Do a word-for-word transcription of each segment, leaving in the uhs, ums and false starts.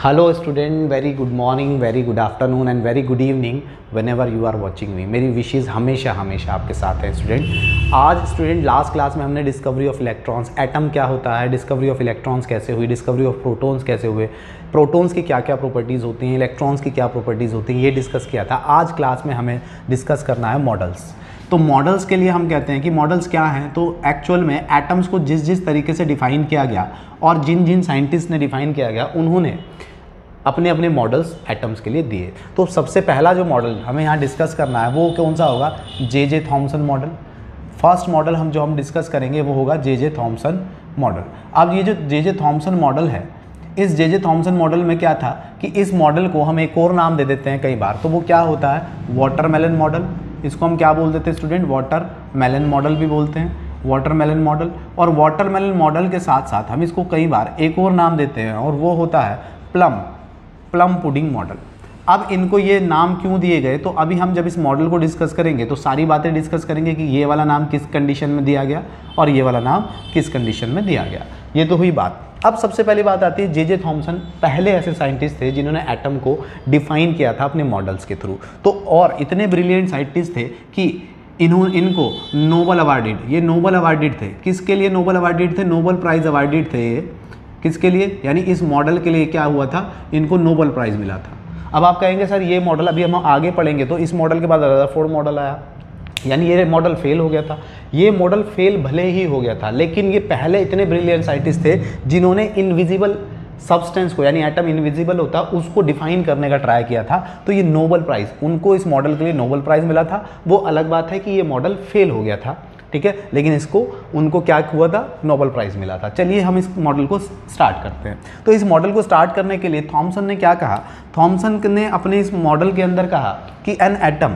Hello student, very good morning, very good afternoon and very good evening whenever you are watching me. मेरी wishes हमेशा हमेशा आपके साथ है student. आज स्टूडेंट लास्ट क्लास में हमने डिस्कवरी ऑफ इलेक्ट्रॉन्स, एटम क्या होता है, डिस्कवरी ऑफ इलेक्ट्रॉन्स कैसे हुई, डिस्कवरी ऑफ प्रोटॉन्स कैसे हुए, प्रोटॉन्स की क्या क्या प्रॉपर्टीज़ होती हैं, इलेक्ट्रॉन्स की क्या प्रॉपर्टीज़ होती हैं, ये डिस्कस किया था। आज क्लास में हमें डिस्कस करना है मॉडल्स। तो मॉडल्स के लिए हम कहते हैं कि मॉडल्स क्या हैं, तो एक्चुअल में एटम्स को जिस जिस तरीके से डिफ़ाइन किया गया और जिन जिन साइंटिस्ट ने डिफ़ाइन किया गया उन्होंने अपने अपने मॉडल्स एटम्स के लिए दिए। तो सबसे पहला जो मॉडल हमें यहाँ डिस्कस करना है वो कौन सा होगा, J J Thomson model. First model हम जो हम डिस्कस करेंगे वो होगा जे जे थॉमसन मॉडल। अब ये जो जे जे थॉमसन मॉडल है, इस जे जे थॉमसन मॉडल में क्या था कि इस मॉडल को हम एक और नाम दे देते हैं कई बार। तो वो क्या होता है, वाटरमेलन मॉडल। इसको हम क्या बोल देते हैं स्टूडेंट, वाटरमेलन मॉडल भी बोलते हैं, वाटरमेलन मॉडल। और वाटरमेलन मॉडल के साथ साथ हम इसको कई बार एक और नाम देते हैं और वो होता है प्लम प्लम पुडिंग मॉडल। अब इनको ये नाम क्यों दिए गए, तो अभी हम जब इस मॉडल को डिस्कस करेंगे तो सारी बातें डिस्कस करेंगे कि ये वाला नाम किस कंडीशन में दिया गया और ये वाला नाम किस कंडीशन में दिया गया। ये तो हुई बात। अब सबसे पहली बात आती है, जे जे थॉमसन पहले ऐसे साइंटिस्ट थे जिन्होंने एटम को डिफाइन किया था अपने मॉडल्स के थ्रू। तो और इतने ब्रिलियंट साइंटिस्ट थे कि इन्हों इनको नोबल अवार्डेड, ये नोबल अवार्डेड थे। किसके लिए नोबल अवार्डेड थे, नोबल प्राइज़ अवार्डेड थे ये। किसके लिए, यानी इस मॉडल के लिए क्या हुआ था, इनको नोबल प्राइज़ मिला था। अब आप कहेंगे सर ये मॉडल अभी हम आगे पढ़ेंगे तो इस मॉडल के बाद रदरफोर्ड मॉडल आया, यानी ये मॉडल फेल हो गया था। ये मॉडल फेल भले ही हो गया था, लेकिन ये पहले इतने ब्रिलियंट साइंटिस्ट थे जिन्होंने इनविजिबल सब्सटेंस को, यानी एटम इनविजिबल होता उसको डिफाइन करने का ट्राई किया था। तो ये नोबल प्राइज़, उनको इस मॉडल के लिए नोबल प्राइज़ मिला था। वो अलग बात है कि ये मॉडल फेल हो गया था, ठीक है, लेकिन इसको उनको क्या हुआ था, नोबल प्राइज़ मिला था। चलिए हम इस मॉडल को स्टार्ट करते हैं। तो इस मॉडल को स्टार्ट करने के लिए थॉमसन ने क्या कहा, थॉमसन ने अपने इस मॉडल के अंदर कहा कि an atom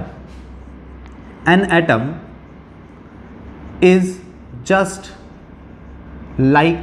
an atom is just like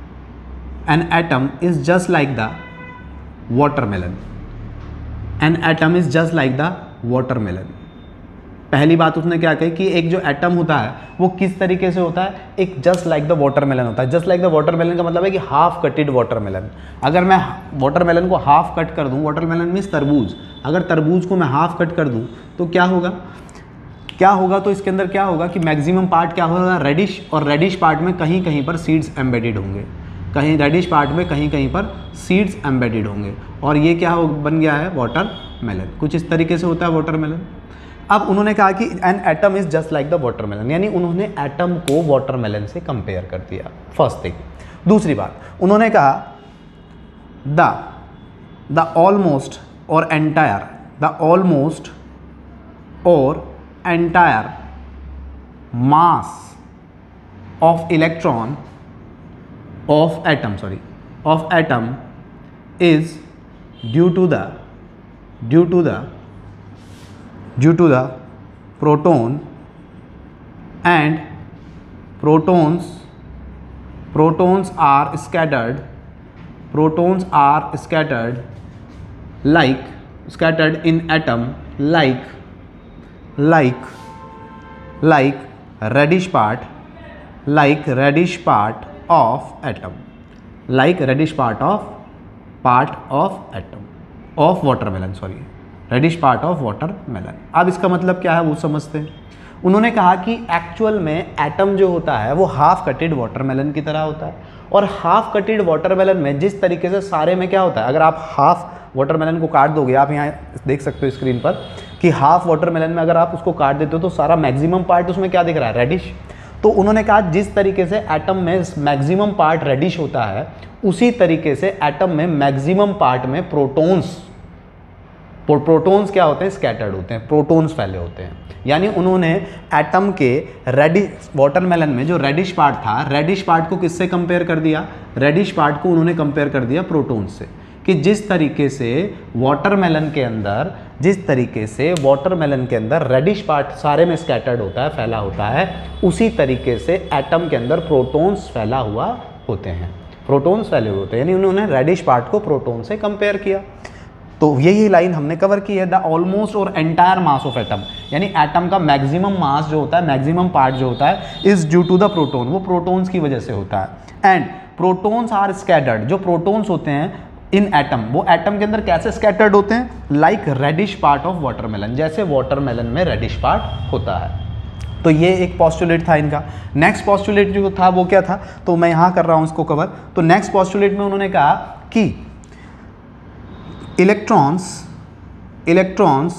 an atom is just like the watermelon. An atom is just like the watermelon. पहली बात उसने क्या कही कि एक जो एटम होता है वो किस तरीके से होता है, एक जस्ट लाइक द वाटरमेलन होता है। जस्ट लाइक द वाटरमेलन का मतलब है कि हाफ कटेड वाटरमेलन। अगर मैं वाटरमेलन को हाफ कट कर दूं, वाटरमेलन मीन्स तरबूज, अगर तरबूज को मैं हाफ कट कर दूं तो क्या होगा क्या होगा तो इसके अंदर क्या होगा कि मैक्सिमम पार्ट क्या होगा, रेडिश, और रेडिश पार्ट में कहीं कहीं पर सीड्स एम्बेडेड होंगे, कहीं रेडिश पार्ट में कहीं कहीं पर सीड्स एम्बेडेड होंगे, और ये क्या हो बन गया है, वाटरमेलन। कुछ इस तरीके से होता है वाटरमेलन। अब उन्होंने कहा कि an atom is just like the watermelon, यानी उन्होंने एटम को वाटरमेलन से कंपेयर कर दिया, फर्स्ट थिंग। दूसरी बात उन्होंने कहा द द ऑलमोस्ट और एंटायर द ऑलमोस्ट और entire mass of electron of atom sorry of atom is due to the due to the due to the proton and protons protons are scattered protons are scattered like scattered in atom like like like reddish part like reddish part of atom like reddish part of part of atom of watermelon sorry reddish part of watermelon. अब इसका मतलब क्या है वो समझते हैं। उन्होंने कहा कि एक्चुअल में एटम जो होता है वो हाफ कटेड वाटरमेलन की तरह होता है, और हाफ कटेड वाटरमेलन में जिस तरीके से सारे में क्या होता है, अगर आप हाफ वाटरमेलन को काट दोगे, आप यहाँ देख सकते हो स्क्रीन पर कि हाफ वाटरमेलन में अगर आप उसको काट देते हो तो सारा मैक्सिमम पार्ट उसमें क्या दिख रहा है, रेडिश। तो उन्होंने कहा जिस तरीके से एटम में मैक्सिमम पार्ट रेडिश होता है, उसी तरीके से एटम में मैक्सिमम पार्ट में प्रोटॉन्स प्रोटॉन्स क्या होते हैं, स्कैटर्ड होते हैं, प्रोटॉन्स फैले होते हैं। यानी उन्होंने एटम के रेडिश वाटरमेलन में जो रेडिश पार्ट था, रेडिश पार्ट को किससे कंपेयर कर दिया, रेडिश पार्ट को उन्होंने कंपेयर कर दिया प्रोटॉन्स से। कि जिस तरीके से वाटरमेलन के अंदर जिस तरीके से वाटरमेलन के अंदर रेडिश पार्ट सारे में स्कैटर्ड होता है, फैला होता है, उसी तरीके से एटम के अंदर प्रोटॉन्स फैला हुआ होते हैं, प्रोटॉन्स फैले हुए होते हैं। यानी उन्होंने रेडिश पार्ट को प्रोटॉन से कंपेयर किया। तो यही लाइन हमने कवर की है, द ऑलमोस्ट और एंटायर मास ऑफ एटम, यानी एटम का मैक्सिमम मास जो होता है, मैक्सिमम पार्ट जो होता है, is due to the proton, वो प्रोटॉन्स की वजह से होता है। एंड प्रोटॉन्स आर स्कैटर्ड, जो प्रोटॉन्स होते हैं इन एटम, वो एटम के अंदर कैसे स्कैटर्ड होते हैं, like reddish part of watermelon, जैसे वाटरमेलन में रेडिश पार्ट होता है। तो ये एक पॉस्टुलेट था इनका। नेक्स्ट पॉस्टुलेट जो था वो क्या था, तो मैं यहाँ कर रहा हूँ इसको कवर। तो नेक्स्ट पॉस्टुलेट में उन्होंने कहा कि electrons electrons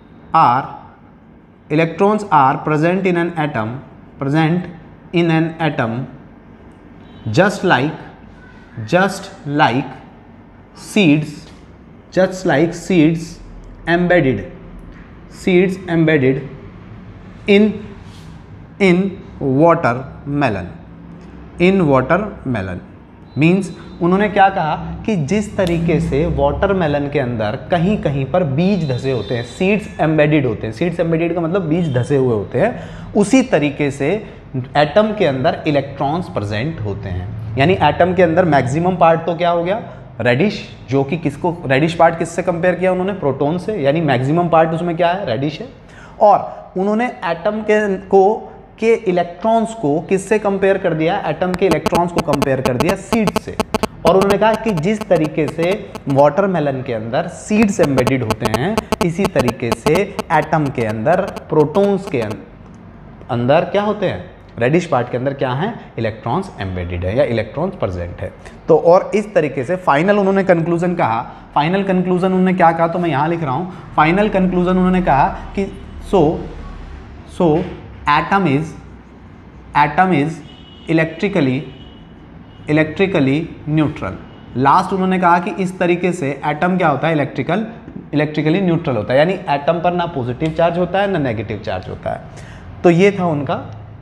are electrons are present in an atom present in an atom just like just like seeds just like seeds embedded seeds embedded in in watermelon in watermelon means उन्होंने क्या कहा कि जिस तरीके से वाटरमेलन के अंदर कहीं कहीं पर बीज धसे होते हैं, सीड्स एम्बेडेड होते हैं, सीड्स एम्बेडेड का मतलब बीज धसे हुए होते हैं, उसी तरीके से एटम के अंदर इलेक्ट्रॉन्स प्रेजेंट होते हैं। यानी एटम के अंदर मैक्सिमम पार्ट तो क्या हो गया, रेडिश, जो कि किसको रेडिश पार्ट किससे कंपेयर किया उन्होंने, प्रोटॉन से, यानी मैक्सिमम पार्ट उसमें क्या है, रेडिश है। और उन्होंने एटम के को के इलेक्ट्रॉन्स को किससे कंपेयर कर दिया, एटम के इलेक्ट्रॉन्स को कंपेयर कर दिया सीड से। और उन्होंने कहा कि जिस तरीके से वाटरमेलन के अंदर सीड्स एम्बेडेड होते हैं, इसी तरीके से एटम के अंदर प्रोटॉन्स के अंदर क्या होते हैं, रेडिश पार्ट के अंदर क्या है, इलेक्ट्रॉन्स एम्बेडेड है या इलेक्ट्रॉन्स प्रेजेंट है। तो और इस तरीके से फाइनल उन्होंने कंक्लूजन कहा, फाइनल कंक्लूजन उन्होंने क्या कहा, तो मैं यहाँ लिख रहा हूँ। फाइनल कंक्लूजन उन्होंने कहा कि so so atom is atom is electrically electrically neutral. Last उन्होंने कहा कि इस तरीके से एटम क्या होता है, इलेक्ट्रिकल इलेक्ट्रिकली न्यूट्रल होता है, यानी एटम पर ना पॉजिटिव चार्ज होता है ना नेगेटिव चार्ज होता है। तो ये था उनका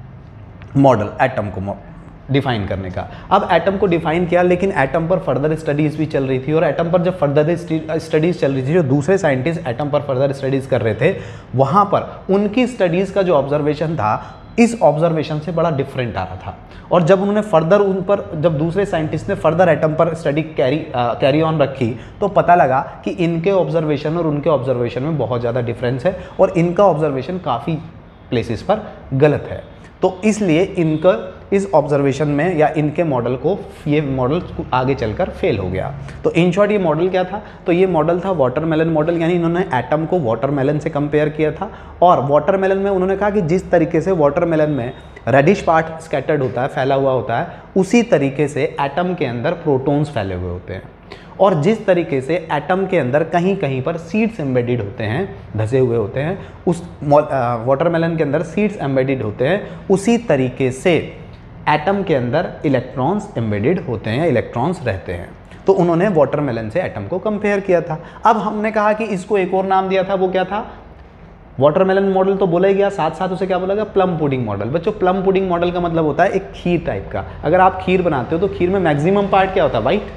मॉडल एटम को डिफाइन करने का। अब एटम को डिफाइन किया, लेकिन एटम पर फर्दर स्टडीज़ भी चल रही थी, और एटम पर जब फर्दर स्टडीज़ चल रही थी, जो दूसरे साइंटिस्ट एटम पर फर्दर स्टडीज़ कर रहे थे, वहाँ पर उनकी स्टडीज़ का जो ऑब्जर्वेशन था इस ऑब्जर्वेशन से बड़ा डिफरेंट आ रहा था। और जब उन्होंने फर्दर उन पर जब दूसरे साइंटिस्ट ने फर्दर एटम पर स्टडी कैरी कैरी ऑन रखी, तो पता लगा कि इनके ऑब्जर्वेशन और उनके ऑब्जर्वेशन में बहुत ज़्यादा डिफरेंस है, और इनका ऑब्जर्वेशन काफ़ी प्लेसेस पर गलत है। तो इसलिए इनका इस ऑब्जर्वेशन में या इनके मॉडल को ये मॉडल आगे चलकर फेल हो गया। तो इन शॉर्ट ये मॉडल क्या था, तो ये मॉडल था वाटरमेलन मॉडल, यानी इन्होंने एटम को वाटरमेलन से कंपेयर किया था। और वाटरमेलन में उन्होंने कहा कि जिस तरीके से वाटरमेलन में रेडिश पार्ट स्कैटर्ड होता है, फैला हुआ होता है, उसी तरीके से एटम के अंदर प्रोटॉन्स फैले हुए होते हैं। और जिस तरीके से एटम के अंदर कहीं कहीं पर सीड्स एम्बेडेड होते हैं, धसे हुए होते हैं, उस वाटरमेलन के अंदर सीड्स एम्बेडेड होते हैं, उसी तरीके से एटम के अंदर इलेक्ट्रॉन्स एम्बेडेड होते हैं, इलेक्ट्रॉन्स रहते हैं। तो उन्होंने वाटरमेलन से एटम को कंपेयर किया था। अब हमने कहा कि इसको एक और नाम दिया था, वो क्या था, वाटरमेलन मॉडल तो बोला ही गया, साथ साथ उसे क्या बोला गया, प्लम पुडिंग मॉडल। बच्चों प्लम पुडिंग मॉडल का मतलब होता है एक खीर टाइप का। अगर आप खीर बनाते हो तो खीर में मैक्सिमम पार्ट क्या होता है, वाइट,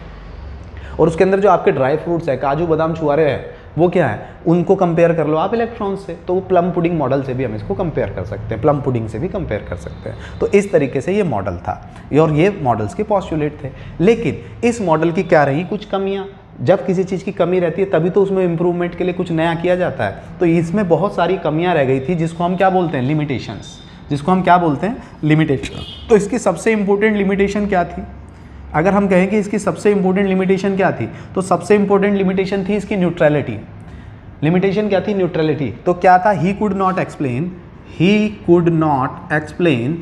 और उसके अंदर जो आपके ड्राई फ्रूट्स है, काजू बादाम छुआरे हैं, वो क्या है, उनको कंपेयर कर लो आप इलेक्ट्रॉन्स से। तो वो प्लम पुडिंग मॉडल से भी हम इसको कंपेयर कर सकते हैं, प्लम पुडिंग से भी कंपेयर कर सकते हैं। तो इस तरीके से ये मॉडल था, और ये मॉडल्स के पॉस्टुलेट थे। लेकिन इस मॉडल की क्या रही कुछ कमियां। जब किसी चीज़ की कमी रहती है तभी तो उसमें इंप्रूवमेंट के लिए कुछ नया किया जाता है। तो इसमें बहुत सारी कमियां रह गई थी, जिसको हम क्या बोलते हैं, लिमिटेशंस, जिसको हम क्या बोलते हैं, लिमिटेशन। तो इसकी सबसे इंपॉर्टेंट लिमिटेशन क्या थी, अगर हम कहें कि इसकी सबसे इंपॉर्टेंट लिमिटेशन क्या थी, तो सबसे इंपॉर्टेंट लिमिटेशन थी इसकी न्यूट्रलिटी। लिमिटेशन क्या थी, न्यूट्रलिटी। तो क्या था, he could not explain he could not explain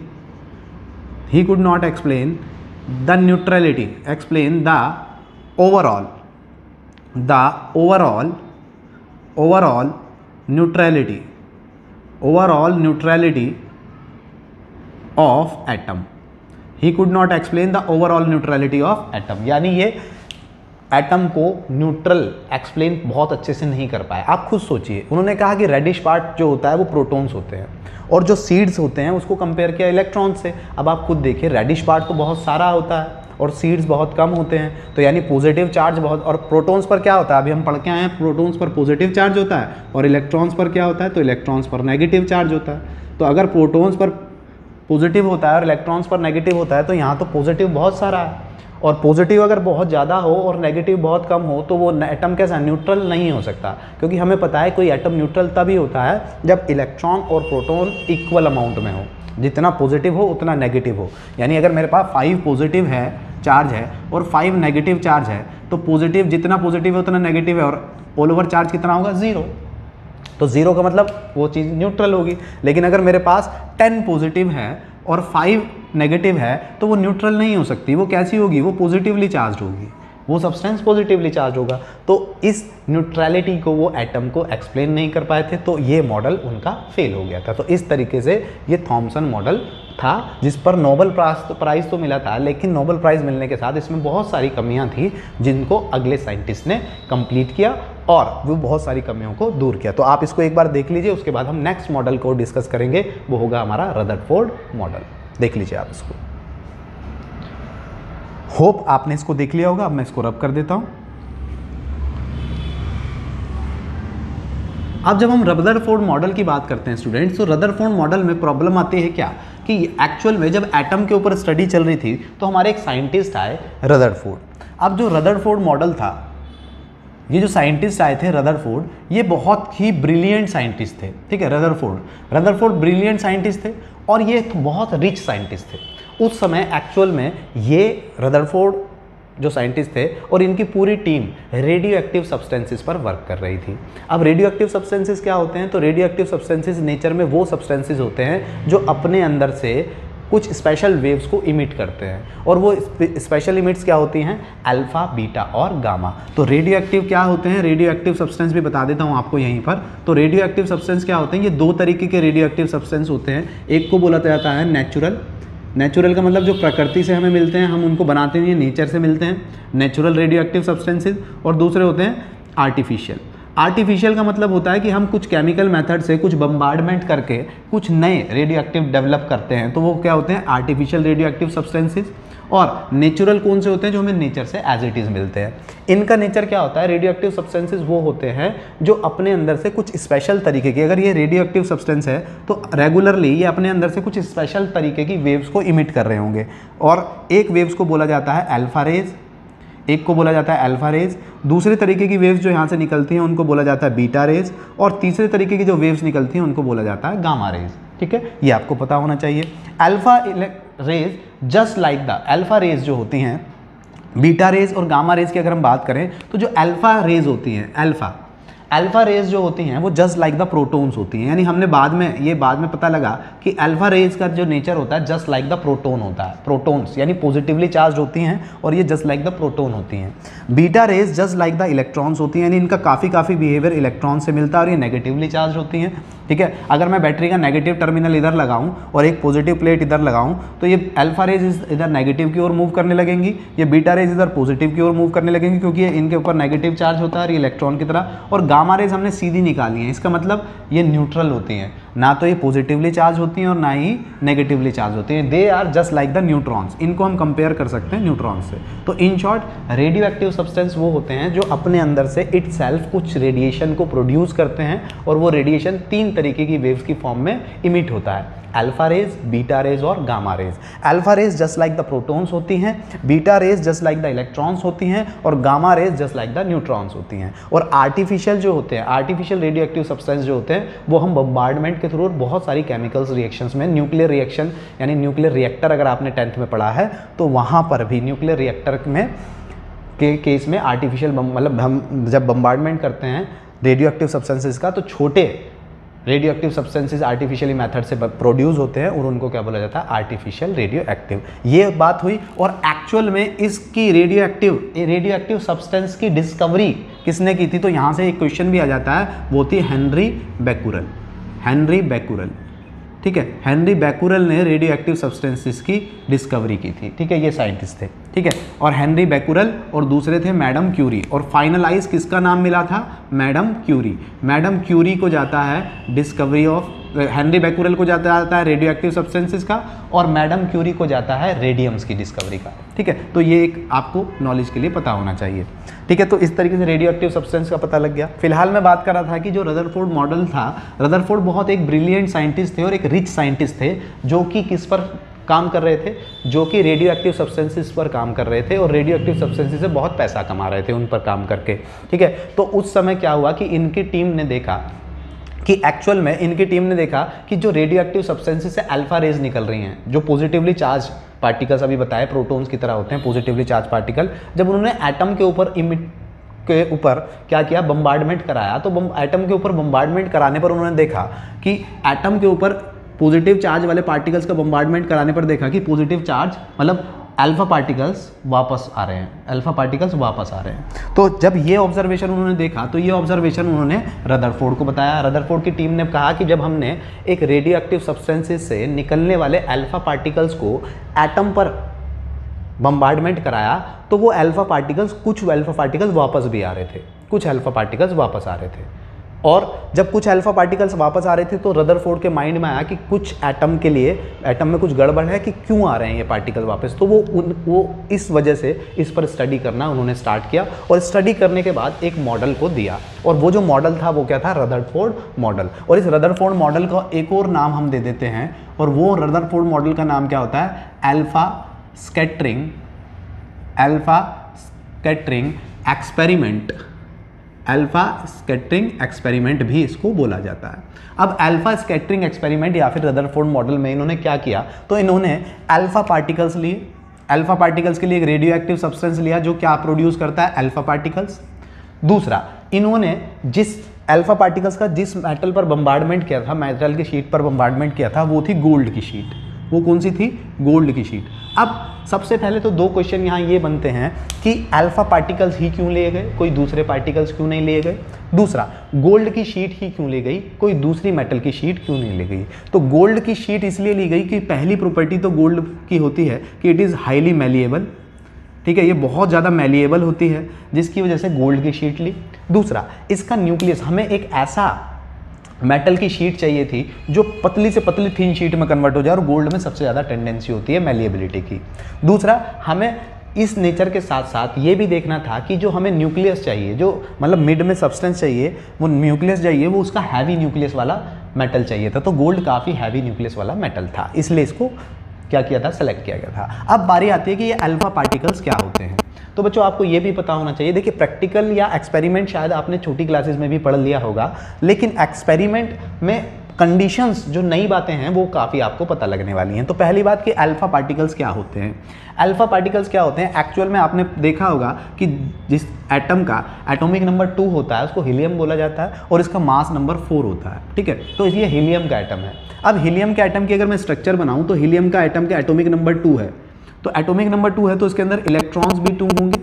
he could not explain the neutrality explain the overall the overall overall neutrality overall neutrality of atom. He could not explain the overall neutrality of atom, यानी ये atom को neutral explain बहुत अच्छे से नहीं कर पाए। आप खुद सोचिए, उन्होंने कहा कि रेडिश पार्ट जो होता है वो प्रोटॉन्स होते हैं, और जो सीड्स होते हैं उसको कंपेयर किया इलेक्ट्रॉन से। अब आप खुद देखिए, रेडिश पार्ट तो बहुत सारा होता है और सीड्स बहुत कम होते हैं, तो यानी पॉजिटिव चार्ज बहुत, और प्रोटॉन्स पर क्या होता है, अभी हम पढ़ के आए हैं, प्रोटॉन्स पर पॉजिटिव चार्ज होता है, और इलेक्ट्रॉन्स पर क्या होता है, तो इलेक्ट्रॉन्स पर नेगेटिव चार्ज होता है। तो अगर प्रोटॉन्स पर पॉजिटिव होता है और इलेक्ट्रॉन्स पर नेगेटिव होता है, तो यहाँ तो पॉजिटिव बहुत सारा है, और पॉजिटिव अगर बहुत ज़्यादा हो और नेगेटिव बहुत कम हो, तो वो एटम कैसा, न्यूट्रल नहीं हो सकता। क्योंकि हमें पता है कोई एटम न्यूट्रल तभी होता है जब इलेक्ट्रॉन और प्रोटॉन इक्वल अमाउंट में हो, जितना पॉजिटिव हो उतना नेगेटिव हो। यानी अगर मेरे पास फाइव पॉजिटिव है चार्ज है और फाइव नेगेटिव चार्ज है, तो पॉजिटिव जितना पॉजिटिव है उतना नेगेटिव है और ऑल ओवर चार्ज कितना होगा, जीरो। तो जीरो का मतलब वो चीज़ न्यूट्रल होगी। लेकिन अगर मेरे पास टेन पॉजिटिव है और फाइव नेगेटिव है तो वो न्यूट्रल नहीं हो सकती, वो कैसी होगी, वो पॉजिटिवली चार्ज होगी, वो सब्सटेंस पॉजिटिवली चार्ज होगा। तो इस न्यूट्रलिटी को वो एटम को एक्सप्लेन नहीं कर पाए थे, तो ये मॉडल उनका फेल हो गया था। तो इस तरीके से ये थॉमसन मॉडल था जिस पर नोबेल प्राइज प्राइज़ तो मिला था, लेकिन नोबेल प्राइज़ मिलने के साथ इसमें बहुत सारी कमियां थी जिनको अगले साइंटिस्ट ने कंप्लीट किया और वो बहुत सारी कमियों को दूर किया। तो आप इसको एक बार देख लीजिए, उसके बाद हम नेक्स्ट मॉडल को डिस्कस करेंगे, वो होगा हमारा रदरफोर्ड मॉडल। देख लीजिए आप इसको। होप आपने इसको देख लिया होगा। अब मैं इसको रब कर देता हूं। अब जब हम रदरफोर्ड मॉडल की बात करते हैं स्टूडेंट्स, तो रदरफोर्ड मॉडल में प्रॉब्लम आती है क्या कि एक्चुअल में जब एटम के ऊपर स्टडी चल रही थी तो हमारे एक साइंटिस्ट आए रदरफोर्ड। अब जो रदरफोर्ड मॉडल था, ये जो साइंटिस्ट आए थे रदरफोर्ड, ये बहुत ही ब्रिलियंट साइंटिस्ट थे। ठीक है, रदरफोर्ड रदरफोर्ड ब्रिलियंट साइंटिस्ट थे और ये बहुत रिच साइंटिस्ट थे उस समय। एक्चुअल में ये रदरफोर्ड जो साइंटिस्ट थे और इनकी पूरी टीम रेडियो एक्टिव सब्सटेंसेस पर वर्क कर रही थी। अब रेडियो एक्टिव सब्सटेंसेस क्या होते हैं, तो रेडियो एक्टिव सब्सटेंसेस नेचर में वो सब्सटेंसेस होते हैं जो अपने अंदर से कुछ स्पेशल वेव्स को इमिट करते हैं, और वो स्पेशल इमिट्स क्या होती हैं, अल्फा, बीटा और गामा। तो रेडियो एक्टिव क्या होते हैं, रेडियो एक्टिव सब्सटेंस भी बता देता हूँ आपको यहीं पर। तो रेडियो एक्टिव सब्सटेंस क्या होते हैं, ये दो तरीके के रेडियो एक्टिव सब्सटेंस होते हैं। एक को बोला जाता है नेचुरल। नेचुरल का मतलब जो प्रकृति से हमें मिलते हैं, हम उनको बनाते नहीं हैं, नेचर से मिलते हैं, नेचुरल रेडियो एक्टिव सब्सटेंसेज। और दूसरे होते हैं आर्टिफिशियल। आर्टिफिशियल का मतलब होता है कि हम कुछ केमिकल मेथड से कुछ बम्बार्डमेंट करके कुछ नए रेडियो एक्टिव डेवलप करते हैं, तो वो क्या होते हैं, आर्टिफिशियल रेडियो एक्टिव सब्सटेंसेज। और नेचुरल कौन से होते हैं, जो हमें नेचर से एज इट इज़ मिलते हैं। इनका नेचर क्या होता है, रेडियो एक्टिव सब्सटेंसेज वो होते हैं जो अपने अंदर से कुछ स्पेशल तरीके की, अगर ये रेडियो एक्टिव सब्सटेंस है तो रेगुलरली ये अपने अंदर से कुछ स्पेशल तरीके की वेव्स को इमिट कर रहे होंगे। और एक वेव्स को बोला जाता है अल्फा रेज, एक को बोला जाता है अल्फा रेज। दूसरे तरीके की वेव्स जो यहाँ से निकलती हैं उनको बोला जाता है बीटा रेज, और तीसरे तरीके की जो वेव्स निकलती हैं उनको बोला जाता है गामा रेज। ठीक है, ये आपको पता होना चाहिए। Alpha rays just like the alpha rays जो होती हैं, बीटा रेज और गामा रेज की अगर हम बात करें, तो जो अल्फा रेज होती हैं, अल्फा अल्फा रेज जो होती हैं वो जस्ट लाइक द प्रोटॉन्स होती हैं। यानी हमने बाद में ये बाद में पता लगा कि अल्फा रेज का जो नेचर होता है जस्ट लाइक द प्रोटॉन होता है। प्रोटॉन्स यानी पॉजिटिवली चार्ज होती हैं और ये जस्ट लाइक द प्रोटॉन होती हैं। Beta rays just like the electrons होती हैं, यानी इनका काफ़ी काफ़ी बिहेवियर इलेक्ट्रॉन से मिलता है और ये नेगेटिवली चार्ज होती हैं। ठीक है, अगर मैं बैटरी का नेगेटिव टर्मिनल इधर लगाऊं और एक पॉजिटिव प्लेट इधर लगाऊं तो ये अल्फा रेज इधर नेगेटिव की ओर मूव करने लगेंगी, ये बीटा रेज इधर पॉजिटिव की ओर मूव करने लगेंगी, क्योंकि ये इनके ऊपर नेगेटिव चार्ज होता है इलेक्ट्रॉन की तरह। और गामा रेज हमने सीधी निकाली है, इसका मतलब ये न्यूट्रल होती हैं, ना तो ये पॉजिटिवली चार्ज होती हैं और ना ही नेगेटिवली चार्ज होती हैं। They are just like the neutrons, इनको हम कंपेयर कर सकते हैं न्यूट्रॉन से। तो in short radioactive substance वो होते हैं जो अपने अंदर से इट सेल्फ कुछ रेडिएशन को प्रोड्यूस करते हैं, और वो रेडिएशन तीन तरीके की वेव्स की फॉर्म में इमिट होता है, अल्फा रेज, बीटा रेज और gamma rays. Alpha rays just like the protons होती हैं, beta rays just like the electrons होती हैं, और gamma rays just like the neutrons होती हैं। और आर्टिफिशियल जो होते हैं, आर्टिफिशियल रेडियो एक्टिव सब्सटेंस जो होते हैं, वो हम बम्बार्डमेंट के थ्रू बहुत सारी केमिकल्स रिएक्शंस में, न्यूक्लियर रिएक्शन यानी न्यूक्लियर रिएक्टर अगर आपने टेंथ में पढ़ा है तो वहाँ पर भी न्यूक्लियर रिएक्टर में के केस में आर्टिफिशियल मतलब हम जब बम्बार्डमेंट करते हैं रेडियो एक्टिव सब्सटेंसेस का, तो छोटे radioactive substances artificially method से प्रोड्यूस होते हैं और उनको क्या बोला जाता है, आर्टिफिशियल रेडियो एक्टिव। ये बात हुई। और एक्चुअल में इसकी radioactive radioactive substance की डिस्कवरी किसने की थी, तो यहाँ से एक क्वेश्चन भी आ जाता है, वो थी हेनरी बैकुरल। हेनरी बैकुरल, ठीक है, हेनरी बैकुरल ने रेडियो एक्टिव सब्सटेंसेस की डिस्कवरी की थी। ठीक है, ये साइंटिस्ट थे। ठीक है, और हेनरी बैकुरल और दूसरे थे मैडम क्यूरी, और फाइनलाइज किसका नाम मिला था, मैडम क्यूरी। मैडम क्यूरी को जाता है डिस्कवरी ऑफ, हेनरी बैकुरल को जाता जाता है रेडियो एक्टिव सब्सटेंसेस का, और मैडम क्यूरी को जाता है रेडियम्स की डिस्कवरी का। ठीक है, तो ये एक आपको नॉलेज के लिए पता होना चाहिए। ठीक है, तो इस तरीके से रेडियो एक्टिव सब्सटेंस का पता लग गया। फिलहाल मैं बात कर रहा था कि जो रदरफोर्ड मॉडल था, रदरफोर्ड बहुत एक ब्रिलियंट साइंटिस्ट थे और एक रिच साइंटिस्ट थे, जो कि किस पर काम कर रहे थे, जो कि रेडियो एक्टिव सब्सटेंसेस पर काम कर रहे थे और रेडियो एक्टिव सब्सटेंसेस से बहुत पैसा कमा रहे थे उन पर काम करके। ठीक है, तो उस समय क्या हुआ कि इनकी टीम ने देखा कि एक्चुअल में इनकी टीम ने देखा कि जो रेडियो एक्टिव सब्सटेंसेस से अल्फा रेज निकल रही हैं, जो पॉजिटिवली चार्ज पार्टिकल्स अभी बताए प्रोटॉन्स की तरह होते हैं पॉजिटिवली चार्ज पार्टिकल, जब उन्होंने एटम के ऊपर इमिट के ऊपर क्या किया, बम्बार्डमेंट कराया, तो बम एटम के ऊपर बम्बार्डमेंट कराने पर उन्होंने देखा कि एटम के ऊपर पॉजिटिव चार्ज वाले पार्टिकल्स का बम्बार्डमेंट कराने पर देखा कि पॉजिटिव चार्ज मतलब अल्फा पार्टिकल्स वापस आ रहे हैं, अल्फा पार्टिकल्स वापस आ रहे हैं। तो जब ये ऑब्जर्वेशन उन्होंने देखा तो ये ऑब्जर्वेशन उन्होंने रदरफोर्ड को बताया। रदरफोर्ड की टीम ने कहा कि जब हमने एक रेडियो एक्टिव सब्सटेंसेस से निकलने वाले अल्फा पार्टिकल्स को एटम पर बम्बार्डमेंट कराया तो वो अल्फा पार्टिकल्स, कुछ अल्फा पार्टिकल्स वापस भी आ रहे थे, कुछ अल्फा पार्टिकल्स वापस आ रहे थे। और जब कुछ अल्फा पार्टिकल्स वापस आ रहे थे तो रदरफोर्ड के माइंड में आया कि कुछ एटम के लिए, एटम में कुछ गड़बड़ है कि क्यों आ रहे हैं ये पार्टिकल वापस। तो वो उन वो इस वजह से इस पर स्टडी करना उन्होंने स्टार्ट किया और स्टडी करने के बाद एक मॉडल को दिया, और वो जो मॉडल था वो क्या था, रदरफोर्ड मॉडल। और इस रदरफोर्ड मॉडल का एक और नाम हम दे देते हैं, और वो रदरफोर्ड मॉडल का नाम क्या होता है, alpha scattering, alpha scattering experiment, alpha scattering experiment भी इसको बोला जाता है। अब अल्फा स्कैटरिंग एक्सपेरिमेंट या फिर रदरफोर्ड मॉडल में इन्होंने क्या किया, तो इन्होंने अल्फा पार्टिकल्स लिए, अल्फा पार्टिकल्स के लिए एक रेडियो एक्टिव सब्सटेंस लिया जो क्या प्रोड्यूस करता है, अल्फा पार्टिकल्स। दूसरा, इन्होंने जिस अल्फा पार्टिकल्स का जिस मेटल पर बम्बार्डमेंट किया था, मेटल की शीट पर बम्बार्डमेंट किया था, वो थी गोल्ड की शीट। वो कौन सी थी, गोल्ड की शीट। अब सबसे पहले तो दो क्वेश्चन यहाँ ये बनते हैं कि अल्फा पार्टिकल्स ही क्यों लिए गए, कोई दूसरे पार्टिकल्स क्यों नहीं लिए गए। दूसरा, गोल्ड की शीट ही क्यों ली गई, कोई दूसरी मेटल की शीट क्यों नहीं ली गई। तो गोल्ड की शीट इसलिए ली गई कि पहली प्रॉपर्टी तो गोल्ड की होती है कि इट इज़ हाईली मैलिएबल, ठीक है, ये बहुत ज़्यादा मैलिएबल होती है, जिसकी वजह से गोल्ड की शीट ली। दूसरा, इसका न्यूक्लियस, हमें एक ऐसा मेटल की शीट चाहिए थी जो पतली से पतली थिन शीट में कन्वर्ट हो जाए, और गोल्ड में सबसे ज़्यादा टेंडेंसी होती है मैलिएबिलिटी की। दूसरा, हमें इस नेचर के साथ साथ ये भी देखना था कि जो हमें न्यूक्लियस चाहिए, जो मतलब मिड में सब्सटेंस चाहिए, वो न्यूक्लियस चाहिए, वो उसका हैवी न्यूक्लियस वाला मेटल चाहिए था। तो गोल्ड काफ़ी हैवी न्यूक्लियस वाला मेटल था, इसलिए इसको क्या किया था, सेलेक्ट किया गया था। अब बारी आती है कि ये अल्फा पार्टिकल्स क्या होते हैं। तो बच्चों आपको ये भी पता होना चाहिए, देखिए प्रैक्टिकल या एक्सपेरिमेंट शायद आपने छोटी क्लासेस में भी पढ़ लिया होगा, लेकिन एक्सपेरिमेंट में कंडीशंस, जो नई बातें हैं वो काफ़ी आपको पता लगने वाली हैं। तो पहली बात कि अल्फा पार्टिकल्स क्या होते हैं। अल्फा पार्टिकल्स क्या होते हैं, एक्चुअल में आपने देखा होगा कि जिस एटम का एटॉमिक नंबर टू होता है उसको हीलियम बोला जाता है, और इसका मास नंबर फोर होता है, ठीक है। तो इसलिए हीलियम का एटम है। अब हीलियम के एटम की अगर मैं स्ट्रक्चर बनाऊँ तो हीलियम का एटम का एटॉमिक नंबर टू है, तो एटॉमिक नंबर टू है तो इसके अंदर इलेक्ट्रॉन्स भी टू होंगे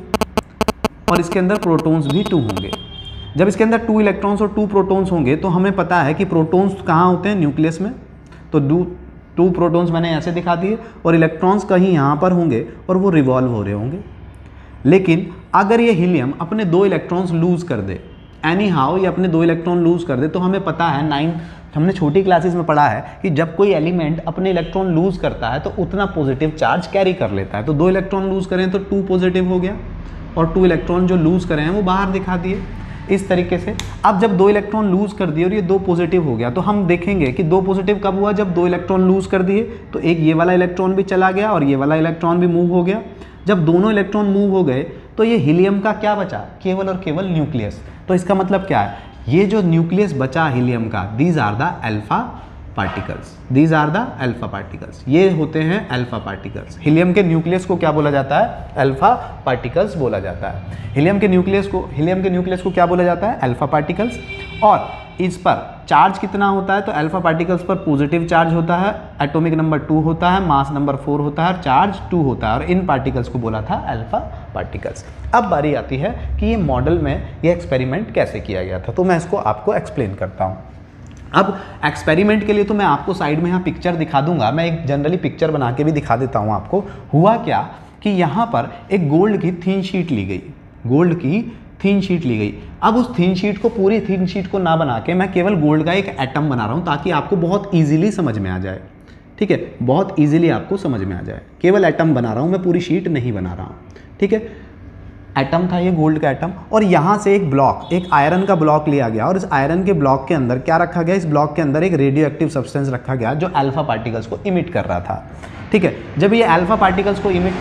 और इसके अंदर प्रोटॉन्स भी टू होंगे। जब इसके अंदर टू इलेक्ट्रॉन्स और टू प्रोटॉन्स होंगे तो हमें पता है कि प्रोटॉन्स कहाँ होते हैं, न्यूक्लियस में। तो टू टू प्रोटॉन्स मैंने ऐसे दिखा दिए, और इलेक्ट्रॉन्स कहीं यहाँ पर होंगे और वो रिवॉल्व हो रहे होंगे। लेकिन अगर ये हीलियम अपने दो इलेक्ट्रॉन्स लूज कर दे, एनी हाउ ये अपने दो इलेक्ट्रॉन लूज कर दे, तो हमें पता है नाइन हमने छोटी क्लासेस में पढ़ा है कि जब कोई एलिमेंट अपने इलेक्ट्रॉन लूज करता है तो उतना पॉजिटिव चार्ज कैरी कर लेता है। तो दो इलेक्ट्रॉन लूज करें तो टू पॉजिटिव हो गया, और टू इलेक्ट्रॉन जो लूज करें हैं वो बाहर दिखा दिए इस तरीके से। अब जब दो इलेक्ट्रॉन लूज कर दिए और ये दो पॉजिटिव हो गया, तो हम देखेंगे कि दो पॉजिटिव कब हुआ, जब दो इलेक्ट्रॉन लूज कर दिए तो एक ये वाला इलेक्ट्रॉन भी चला गया और ये वाला इलेक्ट्रॉन भी मूव हो गया। जब दोनों इलेक्ट्रॉन मूव हो गए तो ये हीलियम का क्या बचा, केवल और केवल न्यूक्लियस। तो इसका मतलब क्या है, ये जो न्यूक्लियस बचा हीलियम का, these are the alpha particles, these are the alpha particles, ये होते हैं अल्फा पार्टिकल्स। हीलियम के न्यूक्लियस को क्या बोला जाता है, अल्फा पार्टिकल्स बोला जाता है। हीलियम के न्यूक्लियस को हीलियम के न्यूक्लियस को क्या बोला जाता है, अल्फा पार्टिकल्स। और इस पर चार्ज कितना होता है, तो अल्फा पार्टिकल्स पर पॉजिटिव चार्ज होता है, एटॉमिक नंबर टू होता है, मास नंबर फोर होता है, चार्ज टू होता है, और इन पार्टिकल्स को बोला था अल्फा पार्टिकल्स। अब बारी आती है कि ये मॉडल में ये एक्सपेरिमेंट कैसे किया गया था, तो मैं इसको आपको एक्सप्लेन करता हूँ। अब एक्सपेरिमेंट के लिए तो मैं आपको साइड में यहाँ पिक्चर दिखा दूंगा, मैं एक जनरली पिक्चर बना के भी दिखा देता हूँ आपको। हुआ क्या कि यहाँ पर एक गोल्ड की थिन शीट ली गई, गोल्ड की थिन शीट ली गई। अब उस थिन शीट को, पूरी थिन शीट को ना बना के मैं केवल गोल्ड का एक एटम बना रहा हूँ, ताकि आपको बहुत ईजिली समझ में आ जाए, ठीक है, बहुत ईजिली आपको समझ में आ जाए। केवल एटम बना रहा हूँ मैं, पूरी शीट नहीं बना रहा हूँ, ठीक है। एटम था ये गोल्ड का एटम, और यहाँ से एक ब्लॉक, एक आयरन का ब्लॉक लिया गया, और इस आयरन के ब्लॉक के अंदर क्या रखा गया, इस ब्लॉक के अंदर एक रेडियो एक्टिव सब्सटेंस रखा गया जो अल्फा पार्टिकल्स को इमिट कर रहा था, ठीक है। जब ये अल्फा पार्टिकल्स को इमिट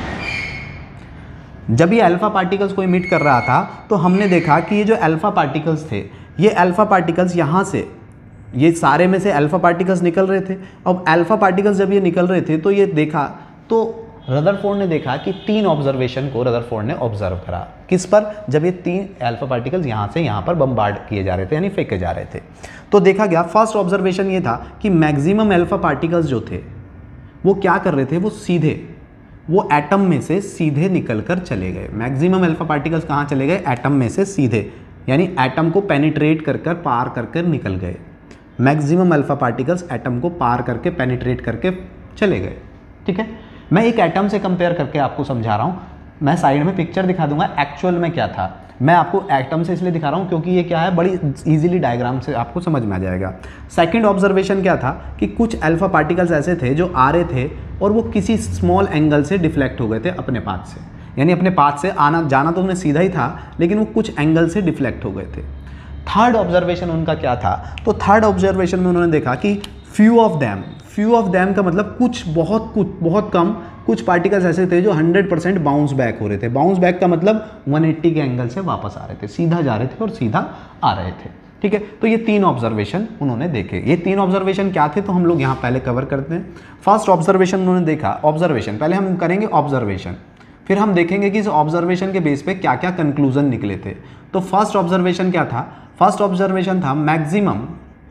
जब ये अल्फा पार्टिकल्स को इमिट कर रहा था तो हमने देखा कि ये जो अल्फा पार्टिकल्स थे, ये अल्फा पार्टिकल्स यहाँ से ये सारे में से अल्फा पार्टिकल्स निकल रहे थे। अब अल्फा पार्टिकल्स जब ये निकल रहे थे तो ये देखा, तो रदरफोर्ड ने देखा कि तीन ऑब्जर्वेशन को रदरफोर्ड ने ऑब्जर्व करा। किस पर? जब ये तीन अल्फा पार्टिकल्स यहाँ से यहाँ पर बम्बार्ड किए जा रहे थे, यानी फेंके जा रहे थे। तो देखा गया, फर्स्ट ऑब्जर्वेशन ये था कि मैक्सिमम अल्फा पार्टिकल्स जो थे वो क्या कर रहे थे, वो सीधे वो एटम में से सीधे निकल कर चले गए। मैक्सिमम अल्फा पार्टिकल्स कहाँ चले गए? एटम में से सीधे, यानी एटम को पेनिट्रेट कर कर पार कर कर निकल गए। मैक्सिमम अल्फा पार्टिकल्स एटम को पार करके पेनिट्रेट करके चले गए। ठीक है, मैं एक एटम से कंपेयर करके आपको समझा रहा हूँ। मैं साइड में पिक्चर दिखा दूंगा एक्चुअल में क्या था। मैं आपको एटम से इसलिए दिखा रहा हूँ क्योंकि ये क्या है, बड़ी इजीली डायग्राम से आपको समझ में आ जाएगा। सेकंड ऑब्जर्वेशन क्या था कि कुछ अल्फा पार्टिकल्स ऐसे थे जो आ रहे थे और वो किसी स्मॉल एंगल से डिफ्लेक्ट हो गए थे अपने पाथ से, यानी अपने पाथ से आना जाना तो उन्हें सीधा ही था, लेकिन वो कुछ एंगल से डिफ्लेक्ट हो गए थे। थर्ड ऑब्जर्वेशन उनका क्या था? तो थर्ड ऑब्जर्वेशन में उन्होंने देखा कि few of them, few of them का मतलब कुछ बहुत कुछ बहुत कम कुछ पार्टिकल्स ऐसे थे जो हंड्रेड परसेंट बाउंस बैक हो रहे थे। बाउंस बैक का मतलब वन एट्टी के एंगल से वापस आ रहे थे, सीधा जा रहे थे और सीधा आ रहे थे। ठीक है, तो ये तीन ऑब्जर्वेशन उन्होंने देखे। ये तीन ऑब्जर्वेशन क्या थे तो हम लोग यहाँ पहले कवर करते हैं। फर्स्ट ऑब्जर्वेशन उन्होंने देखा, ऑब्जर्वेशन पहले हम करेंगे ऑब्जर्वेशन, फिर हम देखेंगे कि इस ऑब्जर्वेशन के बेस पे क्या क्या कंक्लूजन निकले थे। तो फर्स्ट ऑब्जर्वेशन क्या था? फर्स्ट ऑब्जर्वेशन था maximum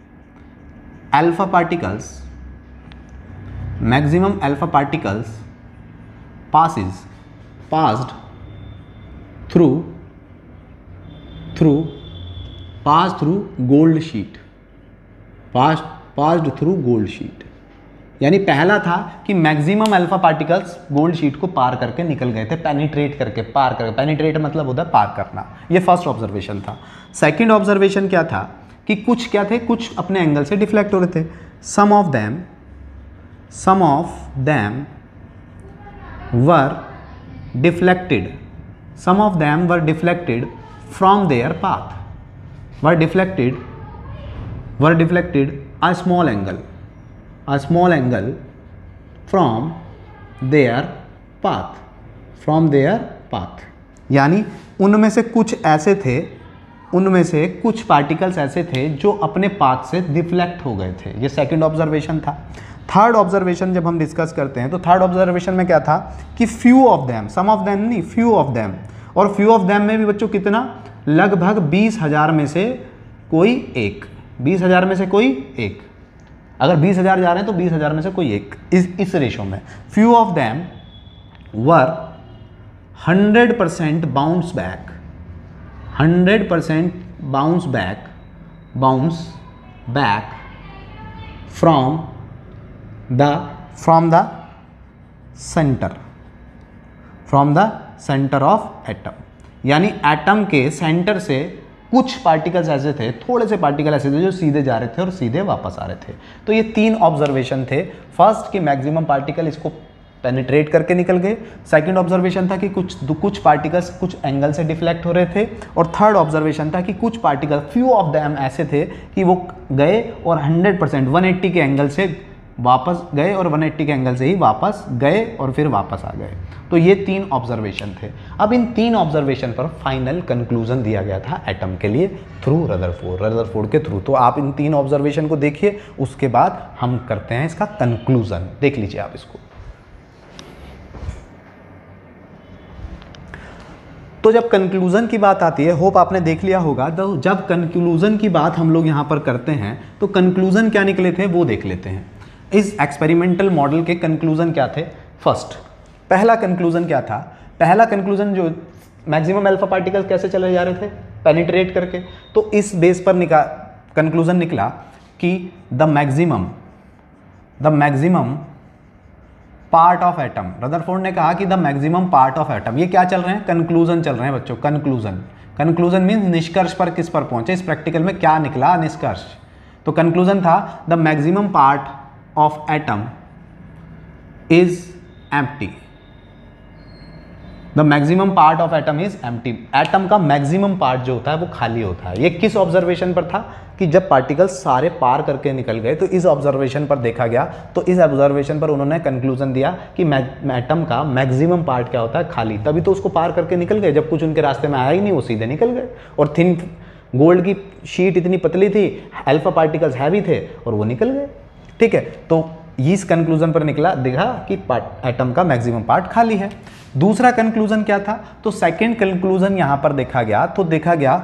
alpha particles maximum alpha particles passes passed through through passed through gold sheet passed passed through gold sheet। यानी पहला था कि maximum alpha particles gold sheet को पार करके निकल गए थे, पेनिट्रेट करके, पार करके। पेनिट्रेट मतलब होता है पार करना। ये फर्स्ट ऑब्जर्वेशन था। सेकंड ऑब्जर्वेशन क्या था कि कुछ क्या थे, कुछ अपने एंगल से डिफ्लेक्ट हो रहे थे। Some of them some of them were deflected some of them were deflected from their path were deflected were deflected a small angle a small angle from their path from their path यानी उनमें से कुछ ऐसे थे उनमें से कुछ particles ऐसे थे जो अपने पाथ से डिफ्लेक्ट हो गए थे। ये सेकंड ऑब्जर्वेशन था। थर्ड ऑब्जर्वेशन जब हम डिस्कस करते हैं तो थर्ड ऑब्जर्वेशन में क्या था कि few of them, some of them नहीं, फ्यू ऑफ देम। और फ्यू ऑफ देम में भी बच्चों कितना? लगभग बीस हजार में से कोई एक, बीस हजार में से कोई एक। अगर बीस हजार जा रहे हैं तो बीस हजार में से कोई एक, इस इस रेशो में। Few of them were hundred percent bounce back hundred percent bounce back bounce back from the from the centre from the centre of atom. यानी एटम के सेंटर से कुछ पार्टिकल्स ऐसे थे, थोड़े से पार्टिकल ऐसे थे जो सीधे जा रहे थे और सीधे वापस आ रहे थे। तो ये तीन ऑब्जर्वेशन थे। फर्स्ट कि मैक्सिमम पार्टिकल इसको पेनिट्रेट करके निकल गए। सेकंड ऑब्जर्वेशन था कि कुछ कुछ पार्टिकल्स कुछ एंगल से डिफ्लेक्ट हो रहे थे। और थर्ड ऑब्जर्वेशन था कि कुछ पार्टिकल, फ्यू ऑफ देम ऐसे थे कि वो गए और हंड्रेड परसेंट वन एट्टी के एंगल से वापस गए और वन एट्टी के एंगल से ही वापस गए और फिर वापस आ गए। तो ये तीन ऑब्जर्वेशन थे। अब इन तीन ऑब्जर्वेशन पर फाइनल कंक्लूजन दिया गया था एटम के लिए थ्रू रदरफोर्ड रदरफोर्ड के थ्रू। तो आप इन तीन ऑब्जर्वेशन को देखिए, उसके बाद हम करते हैं इसका कंक्लूजन। देख लीजिए आप इसको। तो जब कंक्लूजन की बात आती है, होप आपने देख लिया होगा, तो जब कंक्लूजन की बात हम लोग यहाँ पर करते हैं तो कंक्लूजन क्या निकले थे वो देख लेते हैं। इस एक्सपेरिमेंटल मॉडल के कंक्लूजन क्या थे? फर्स्ट, पहला कंक्लूजन क्या था? पहला कंक्लूजन जो मैक्सिमम अल्फा पार्टिकल्स कैसे चले जा रहे थे? पेनिट्रेट करके। तो इस बेस पर निका कंक्लूजन निकला कि the maximum the maximum part of atom, Rutherford ने कहा कि the maximum part of atom, ये क्या चल रहे हैं? कंक्लूजन चल रहे हैं बच्चों, कंक्लूजन। कंक्लूजन मीन्स निष्कर्ष पर किस पर पहुंचे, इस प्रैक्टिकल में क्या निकला निष्कर्ष। तो कंक्लूजन था the maximum part of atom is empty the maximum part of atom is empty. Atom का मैक्सिमम पार्ट जो होता है वो खाली होता है। ये किस ऑब्जर्वेशन पर था? कि जब पार्टिकल्स सारे पार करके निकल गए तो इस ऑब्जर्वेशन पर देखा गया। तो इस ऑब्जर्वेशन पर उन्होंने कंक्लूजन दिया कि एटम का मैक्सिमम पार्ट क्या होता है? खाली। तभी तो उसको पार करके निकल गए। जब कुछ उनके रास्ते में आया ही नहीं वो सीधे निकल गए। और थिन गोल्ड की शीट इतनी पतली थी, अल्फा पार्टिकल्स हैवी थे और वो निकल गए। ठीक है, तो इस कंक्लूजन पर निकला देखा कि एटम का मैक्सिमम पार्ट खाली है। दूसरा कंक्लूजन क्या था, तो सेकंड कंक्लूजन यहां पर देखा गया, तो देखा गया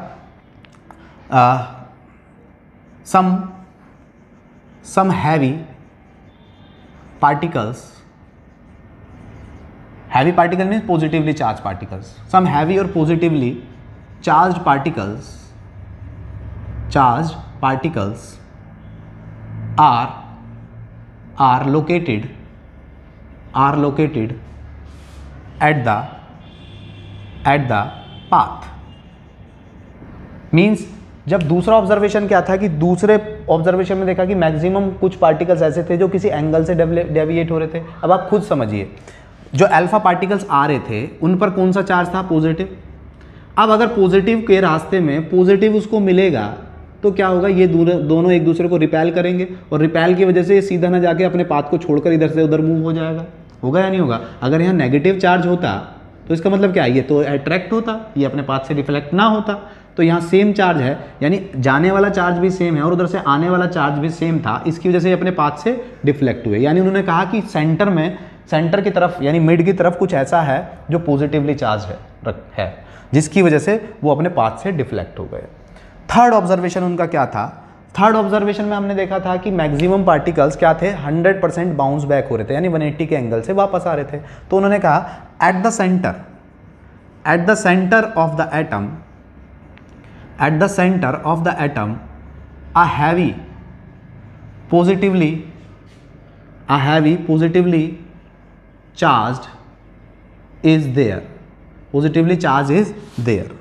some some heavy particles, heavy particle means positively charge particles, some heavy और positively charge particles, charge particles are are located are located at the at the path. Means जब दूसरा ऑब्जर्वेशन क्या था कि दूसरे ऑब्जर्वेशन में देखा कि मैक्सिमम कुछ पार्टिकल्स ऐसे थे जो किसी एंगल से डेविएट हो रहे थे। अब आप खुद समझिए, जो अल्फा पार्टिकल्स आ रहे थे उन पर कौन सा चार्ज था, पॉजिटिव। अब अगर पॉजिटिव के रास्ते में पॉजिटिव उसको मिलेगा तो क्या होगा, ये दोनों एक दूसरे को रिपेल करेंगे और रिपेल की वजह से ये सीधा ना जाके अपने पाथ को छोड़कर इधर से उधर मूव हो जाएगा। होगा या नहीं होगा? अगर यहाँ नेगेटिव चार्ज होता तो इसका मतलब क्या है, ये तो अट्रैक्ट होता, ये अपने पाथ से रिफ्लेक्ट ना होता। तो यहाँ सेम चार्ज है, यानी जाने वाला चार्ज भी सेम है और उधर से आने वाला चार्ज भी सेम था, इसकी वजह से ये अपने पाथ से डिफ्लेक्ट हुए। यानी उन्होंने कहा कि सेंटर में, सेंटर की तरफ यानी मिड की तरफ कुछ ऐसा है जो पॉजिटिवली चार्ज है, है जिसकी वजह से वो अपने पाथ से डिफ्लेक्ट हो गए। थर्ड ऑब्जर्वेशन उनका क्या था, थर्ड ऑब्जर्वेशन में हमने देखा था कि मैक्सिमम पार्टिकल्स क्या थे, हंड्रेड परसेंट बाउंस बैक हो रहे थे, यानी वन एटी के एंगल से वापस आ रहे थे। तो उन्होंने कहा at the centre at the centre of the atom at the centre of the atom a heavy positively a heavy positively charged is there positively charge is there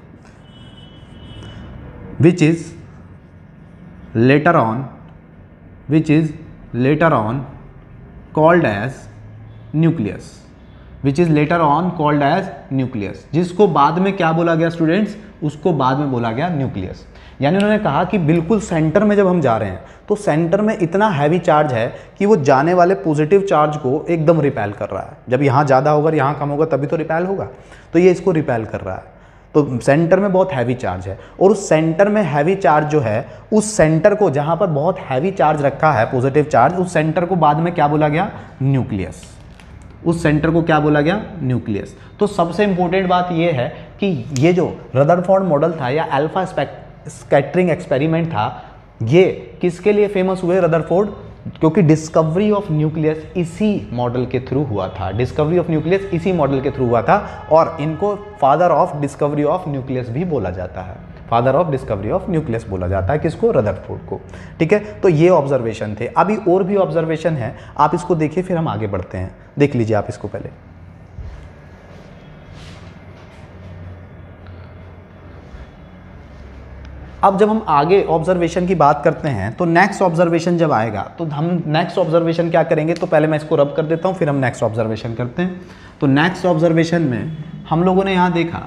which is later on which is later on called as nucleus which is later on called as nucleus जिसको बाद में क्या बोला गया students, उसको बाद में बोला गया न्यूक्लियस। यानी उन्होंने कहा कि बिल्कुल सेंटर में जब हम जा रहे हैं तो सेंटर में इतना हैवी चार्ज है कि वो जाने वाले पॉजिटिव चार्ज को एकदम रिपेल कर रहा है। जब यहाँ ज़्यादा होगा यहाँ कम होगा तभी तो रिपेल होगा, तो ये इसको रिपेल कर रहा है। तो सेंटर में बहुत हैवी चार्ज है और उस सेंटर में हैवी चार्ज जो है, उस सेंटर को जहाँ पर बहुत हैवी चार्ज रखा है पॉजिटिव चार्ज, उस सेंटर को बाद में क्या बोला गया, न्यूक्लियस। उस सेंटर को क्या बोला गया, न्यूक्लियस। तो सबसे इंपॉर्टेंट बात यह है कि ये जो रदरफोर्ड मॉडल था या अल्फा स्कैटरिंग एक्सपेरिमेंट था, ये किसके लिए फेमस हुए रदरफोर्ड, क्योंकि डिस्कवरी ऑफ न्यूक्लियस इसी मॉडल के थ्रू हुआ था। डिस्कवरी ऑफ न्यूक्लियस इसी मॉडल के थ्रू हुआ था और इनको father of discovery of nucleus भी बोला जाता है। Father of discovery of nucleus बोला जाता है किसको, रदरफोर्ड को। ठीक है, तो ये ऑब्जर्वेशन थे। अभी और भी ऑब्जर्वेशन है, आप इसको देखिए फिर हम आगे बढ़ते हैं। देख लीजिए आप इसको पहले। अब जब हम आगे ऑब्जर्वेशन की बात करते हैं तो नेक्स्ट ऑब्जर्वेशन जब आएगा तो हम नेक्स्ट ऑब्जर्वेशन क्या करेंगे, तो पहले मैं इसको रब कर देता हूं फिर हम नेक्स्ट ऑब्जर्वेशन करते हैं। तो नेक्स्ट ऑब्जर्वेशन में हम लोगों ने यहां देखा,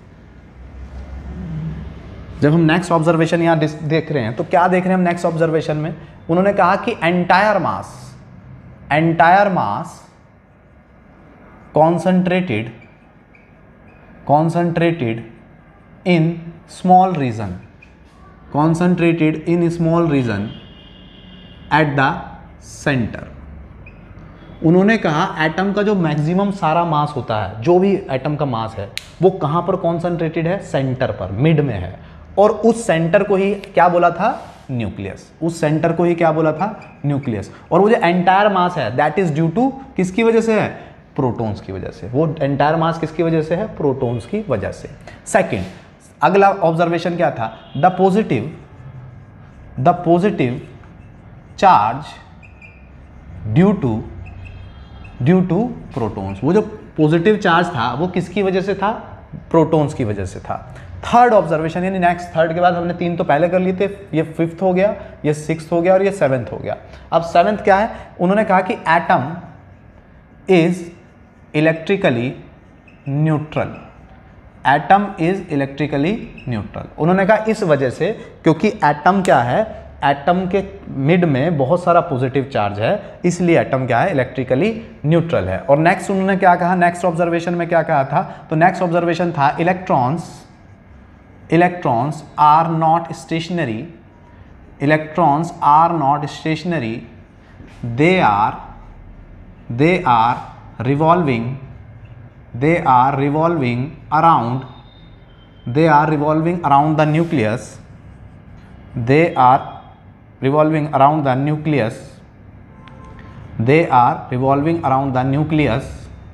जब हम नेक्स्ट ऑब्जर्वेशन यहां देख रहे हैं तो क्या देख रहे हैं हम नेक्स्ट ऑब्जर्वेशन में, उन्होंने कहा कि entire mass entire mass concentrated concentrated in small region concentrated in a small region at the center। उन्होंने कहा एटम का जो मैक्सिमम सारा मास होता है, जो भी एटम का मास है वो कहाँ पर कॉन्सेंट्रेटेड है, सेंटर पर, मिड में है। और उस सेंटर को ही क्या बोला था, न्यूक्लियस। उस सेंटर को ही क्या बोला था, न्यूक्लियस। और वो जो एंटायर मास है दैट इज ड्यू टू किसकी वजह से है, प्रोटॉन्स की वजह से। वो एंटायर मास किसकी वजह से है, प्रोटॉन्स की वजह से। सेकेंड, अगला ऑब्जर्वेशन क्या था, the positive the positive charge due to due to protons. वो जो पॉजिटिव चार्ज था वो किसकी वजह से था, प्रोटॉन्स की वजह से था। थर्ड ऑब्जर्वेशन, यानी नेक्स्ट थर्ड के बाद हमने तीन तो पहले कर लिए थे, ये फिफ्थ हो गया, ये सिक्स्थ हो गया और ये सेवेंथ हो गया। अब सेवेंथ क्या है, उन्होंने कहा कि atom is electrically neutral. Atom is electrically neutral. उन्होंने कहा इस वजह से, क्योंकि एटम क्या है, एटम के मिड में बहुत सारा पॉजिटिव चार्ज है, इसलिए एटम क्या है, इलेक्ट्रिकली न्यूट्रल है। और नेक्स्ट उन्होंने क्या कहा, नेक्स्ट ऑब्जर्वेशन में क्या कहा था, तो नेक्स्ट ऑब्जर्वेशन था electrons electrons are not stationary, electrons are not stationary, they are they are revolving they are revolving around they are revolving around the nucleus they are revolving around the nucleus they are revolving around the nucleus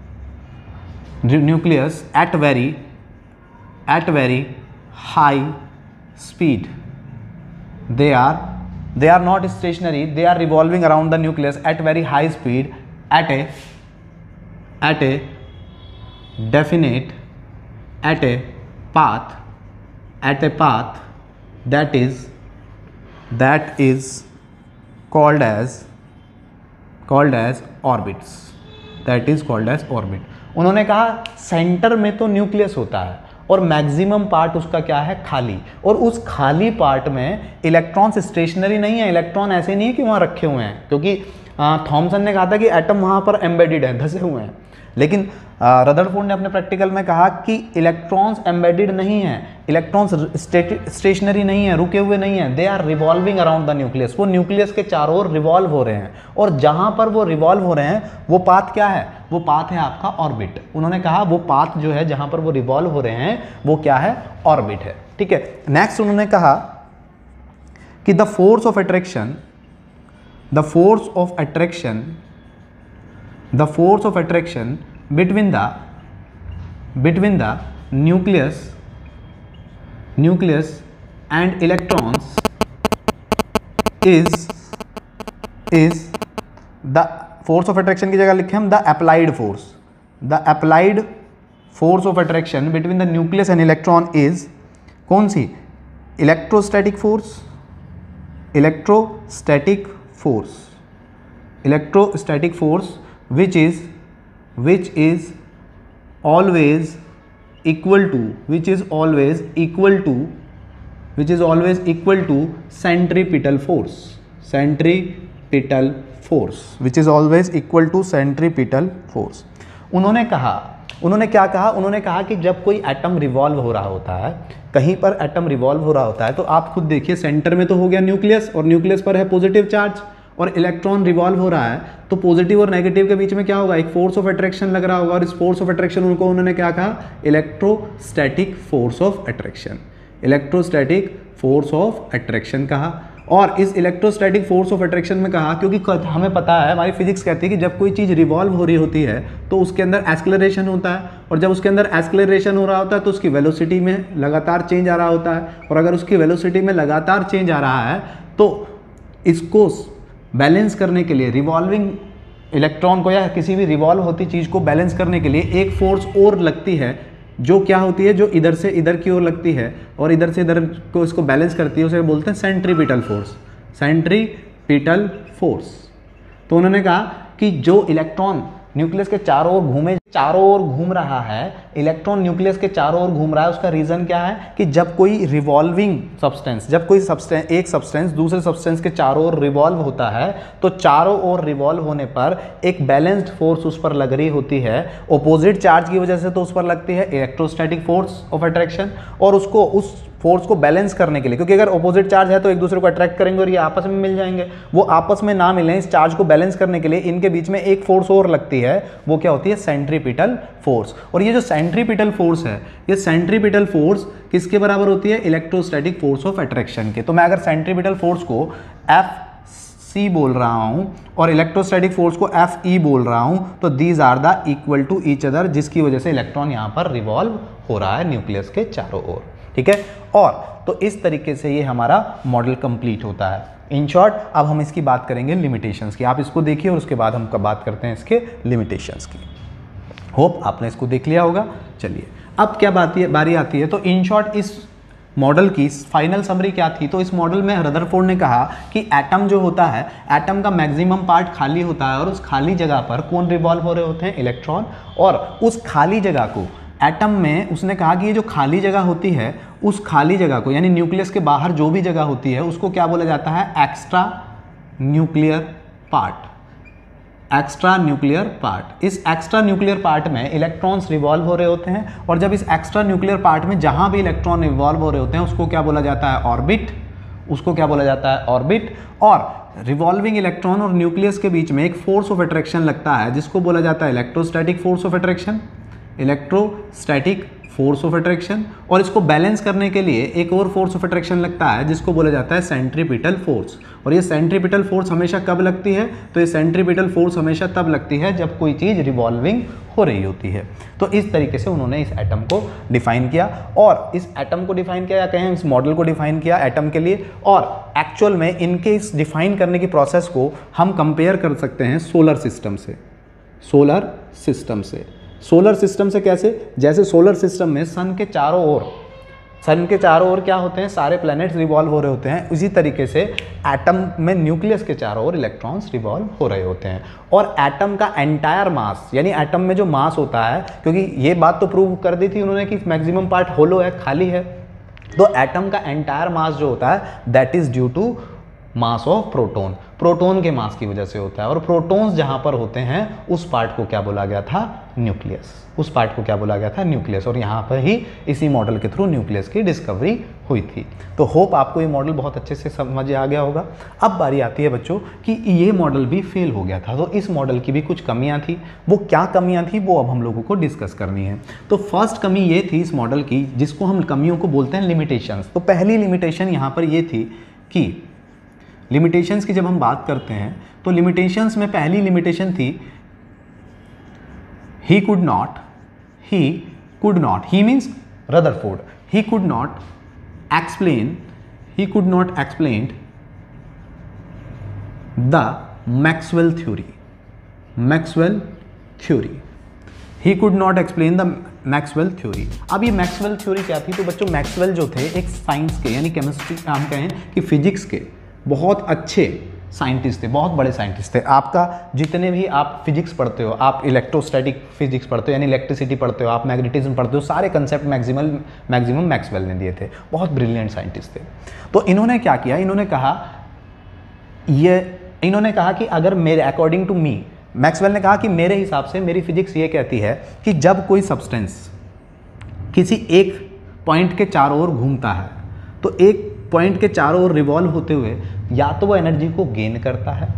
nucleus at very at very high speed. They are they are not stationary, they are revolving around the nucleus at very high speed at a at a definite at a path at a path that is that is called as called as orbits that is called as orbit. उन्होंने कहा centre में तो nucleus होता है और maximum part उसका क्या है, खाली, और उस खाली पार्ट में इलेक्ट्रॉन्स स्टेशनरी नहीं है, इलेक्ट्रॉन ऐसे नहीं है कि वहाँ रखे हुए हैं, क्योंकि थॉमसन ने कहा था कि एटम वहाँ पर एम्बेडेड है, धसे हुए हैं, लेकिन रदरफोर्ड ने अपने प्रैक्टिकल में कहा कि इलेक्ट्रॉन्स एम्बेडेड नहीं है, इलेक्ट्रॉन्स स्टेशनरी नहीं है, रुके हुए नहीं है, they are revolving around the nucleus, वो न्यूक्लियस के चारों ओर रिवॉल्व हो रहे हैं, और जहां पर वो रिवॉल्व हो रहे हैं वो पाथ क्या है, वो पाथ है आपका ऑर्बिट। उन्होंने कहा वो पाथ जो है जहां पर वो रिवॉल्व हो रहे हैं वो क्या है, ऑर्बिट है। ठीक है, नेक्स्ट उन्होंने कहा कि the force of attraction the force of attraction the force of attraction between the between the nucleus nucleus and electrons is is the force of attraction की जगह लिखे हम the applied force the applied force of attraction between the nucleus and electron is कौन सी, electrostatic force electrostatic force electrostatic force which is which is always equal to which is always equal to which is always equal to centripetal force centripetal force which is always equal to centripetal force। उन्होंने कहा उन्होंने क्या कहा उन्होंने कहा कि जब कोई एटम रिवॉल्व हो रहा होता है, कहीं पर एटम रिवॉल्व हो रहा होता है, तो आप खुद देखिए सेंटर में तो हो गया न्यूक्लियस और न्यूक्लियस पर है पॉजिटिव चार्ज और इलेक्ट्रॉन रिवॉल्व हो रहा है, तो पॉजिटिव और नेगेटिव के बीच में क्या होगा, एक फोर्स ऑफ अट्रैक्शन लग रहा होगा, और इस फोर्स ऑफ अट्रैक्शन उनको उन्होंने क्या कहा, electrostatic force of attraction electrostatic force of attraction कहा। और इस इलेक्ट्रोस्टैटिक फोर्स ऑफ अट्रैक्शन में कहा क्योंकि हमें पता है, हमारी फिजिक्स कहती है कि जब कोई चीज़ रिवॉल्व हो रही होती है तो उसके अंदर एक्सेलरेशन होता है, और जब उसके अंदर एक्सेलरेशन हो रहा होता है तो उसकी वेलोसिटी में लगातार चेंज आ रहा होता है, और अगर उसकी वेलोसिटी में लगातार चेंज आ रहा है तो इसको बैलेंस करने के लिए, रिवॉल्विंग इलेक्ट्रॉन को या किसी भी रिवॉल्व होती चीज़ को बैलेंस करने के लिए एक फोर्स और लगती है, जो क्या होती है, जो इधर से इधर की ओर लगती है और इधर से इधर को इसको बैलेंस करती है, उसे बोलते हैं सेंट्रीपिटल फोर्स सेंट्रीपिटल फोर्स। तो उन्होंने कहा कि जो इलेक्ट्रॉन न्यूक्लियस के चारों ओर घूमे चारों ओर घूम रहा है, इलेक्ट्रॉन न्यूक्लियस के चारों ओर घूम रहा है, उसका रीज़न क्या है कि जब कोई रिवॉल्विंग सब्सटेंस जब कोई सब्सटेंस एक सब्सटेंस दूसरे सब्सटेंस के चारों ओर रिवॉल्व होता है, तो चारों ओर रिवॉल्व होने पर एक बैलेंस्ड फोर्स उस पर लग रही होती है, ऑपोजिट चार्ज की वजह से तो उस पर लगती है इलेक्ट्रोस्टैटिक फोर्स ऑफ अट्रैक्शन, और उसको उस फोर्स को बैलेंस करने के लिए, क्योंकि अगर ऑपोजिट चार्ज है तो एक दूसरे को अट्रैक्ट करेंगे और ये आपस में मिल जाएंगे, वो आपस में ना मिलें, इस चार्ज को बैलेंस करने के लिए इनके बीच में एक फोर्स और लगती है, वो क्या होती है, सेंट्रीपिटल फोर्स। और ये जो सेंट्रीपिटल फोर्स है, ये सेंट्रीपिटल फोर्स किसके बराबर होती है, इलेक्ट्रोस्टैटिक फोर्स ऑफ अट्रैक्शन के। तो मैं अगर सेंट्रीपिटल फोर्स को एफ सी बोल रहा हूं और इलेक्ट्रोस्टैटिक फोर्स को एफ ई बोल रहा हूं, तो these are the equal to each other, जिसकी वजह से इलेक्ट्रॉन यहां पर रिवॉल्व हो रहा है न्यूक्लियस के चारों ओर। ठीक है, और तो इस तरीके से ये हमारा मॉडल कंप्लीट होता है। इन शॉर्ट अब हम इसकी बात करेंगे लिमिटेशंस की, आप इसको देखिए और उसके बाद हम बात करते हैं इसके लिमिटेशंस की। होप आपने इसको देख लिया होगा। चलिए अब क्या बात है, बारी आती है, तो इन शॉर्ट इस मॉडल की फाइनल समरी क्या थी, तो इस मॉडल में रदरफोर्ड ने कहा कि एटम जो होता है, एटम का मैक्सिमम पार्ट खाली होता है, और उस खाली जगह पर कौन रिवॉल्व हो रहे होते हैं, इलेक्ट्रॉन, और उस खाली जगह को एटम में उसने कहा कि ये जो खाली जगह होती है, उस खाली जगह को यानी न्यूक्लियस के बाहर जो भी जगह होती है उसको क्या बोला जाता है, extra nuclear part extra nuclear part. इस एक्स्ट्रा न्यूक्लियर पार्ट में इलेक्ट्रॉन्स रिवॉल्व हो रहे होते हैं, और जब इस एक्स्ट्रा न्यूक्लियर पार्ट में जहां भी इलेक्ट्रॉन रिवॉल्व हो रहे होते हैं उसको क्या बोला जाता है, ऑर्बिट। उसको क्या बोला जाता है, ऑर्बिट। और रिवॉल्विंग इलेक्ट्रॉन और न्यूक्लियस के बीच में एक फोर्स ऑफ अट्रैक्शन लगता है जिसको बोला जाता है electrostatic force of attraction, electrostatic force of attraction. और इसको बैलेंस करने के लिए एक और फोर्स ऑफ अट्रैक्शन लगता है जिसको बोला जाता है सेंट्रीपिटल फोर्स। और ये सेंट्रीपिटल फोर्स हमेशा कब लगती है, तो ये सेंट्रीपिटल फोर्स हमेशा तब लगती है जब कोई चीज़ रिवॉल्विंग हो रही होती है। तो इस तरीके से उन्होंने इस एटम को डिफाइन किया, और इस एटम को डिफाइन किया या कहें इस मॉडल को डिफाइन किया एटम के लिए। और एक्चुअल में इनके इस डिफाइन करने की प्रोसेस को हम कंपेयर कर सकते हैं सोलर सिस्टम से। सोलर सिस्टम से सोलर सिस्टम से कैसे, जैसे सोलर सिस्टम में सन के चारों ओर सन के चारों ओर क्या होते हैं, सारे प्लैनेट्स रिवॉल्व हो रहे होते हैं। उसी तरीके से एटम में न्यूक्लियस के चारों ओर इलेक्ट्रॉन्स रिवॉल्व हो रहे होते हैं। और एटम का एंटायर मास, यानी एटम में जो मास होता है, क्योंकि ये बात तो प्रूव कर दी थी उन्होंने कि मैक्सिमम पार्ट होलो है, खाली है, तो एटम का एंटायर मास जो होता है that is due to mass of proton. Proton के मास की वजह से होता है। और प्रोटॉन्स जहां पर होते हैं उस पार्ट को क्या बोला गया था, न्यूक्लियस। उस पार्ट को क्या बोला गया था, न्यूक्लियस। और यहाँ पर ही इसी मॉडल के थ्रू न्यूक्लियस की डिस्कवरी हुई थी। तो होप आपको ये मॉडल बहुत अच्छे से समझ आ गया होगा। अब बारी आती है बच्चों कि ये मॉडल भी फेल हो गया था, तो इस मॉडल की भी कुछ कमियां थी। वो क्या कमियां थी वो अब हम लोगों को डिस्कस करनी है। तो फर्स्ट कमी ये थी इस मॉडल की, जिसको हम कमियों को बोलते हैं लिमिटेशंस। तो पहली लिमिटेशन यहाँ पर ये थी कि लिमिटेशंस की जब हम बात करते हैं तो लिमिटेशंस में पहली लिमिटेशन थी he could not he could not he means Rutherford he could not explain he could not explain the Maxwell theory Maxwell theory he could not explain the Maxwell theory. अब ये Maxwell theory क्या थी, तो बच्चों Maxwell जो थे एक science के यानी केमिस्ट्री हम कहें कि फिजिक्स के बहुत अच्छे साइंटिस्ट थे, बहुत बड़े साइंटिस्ट थे। आपका जितने भी आप फिजिक्स पढ़ते हो, आप इलेक्ट्रोस्टैटिक फिजिक्स पढ़ते हो यानी इलेक्ट्रिसिटी पढ़ते हो, आप मैग्नेटिज्म पढ़ते हो, सारे कंसेप्ट मैक्सिमल मैक्सिमम मैक्सवेल ने दिए थे। बहुत ब्रिलियंट साइंटिस्ट थे। तो इन्होंने क्या किया, इन्होंने कहा ये इन्होंने कहा कि अगर मेरे अकॉर्डिंग टू मी, मैक्सवेल ने कहा कि मेरे हिसाब से मेरी फिजिक्स ये कहती है कि जब कोई सब्सटेंस किसी एक पॉइंट के चारों ओर घूमता है तो एक पॉइंट के चारों ओर रिवॉल्व होते हुए या तो वो एनर्जी को गेन करता है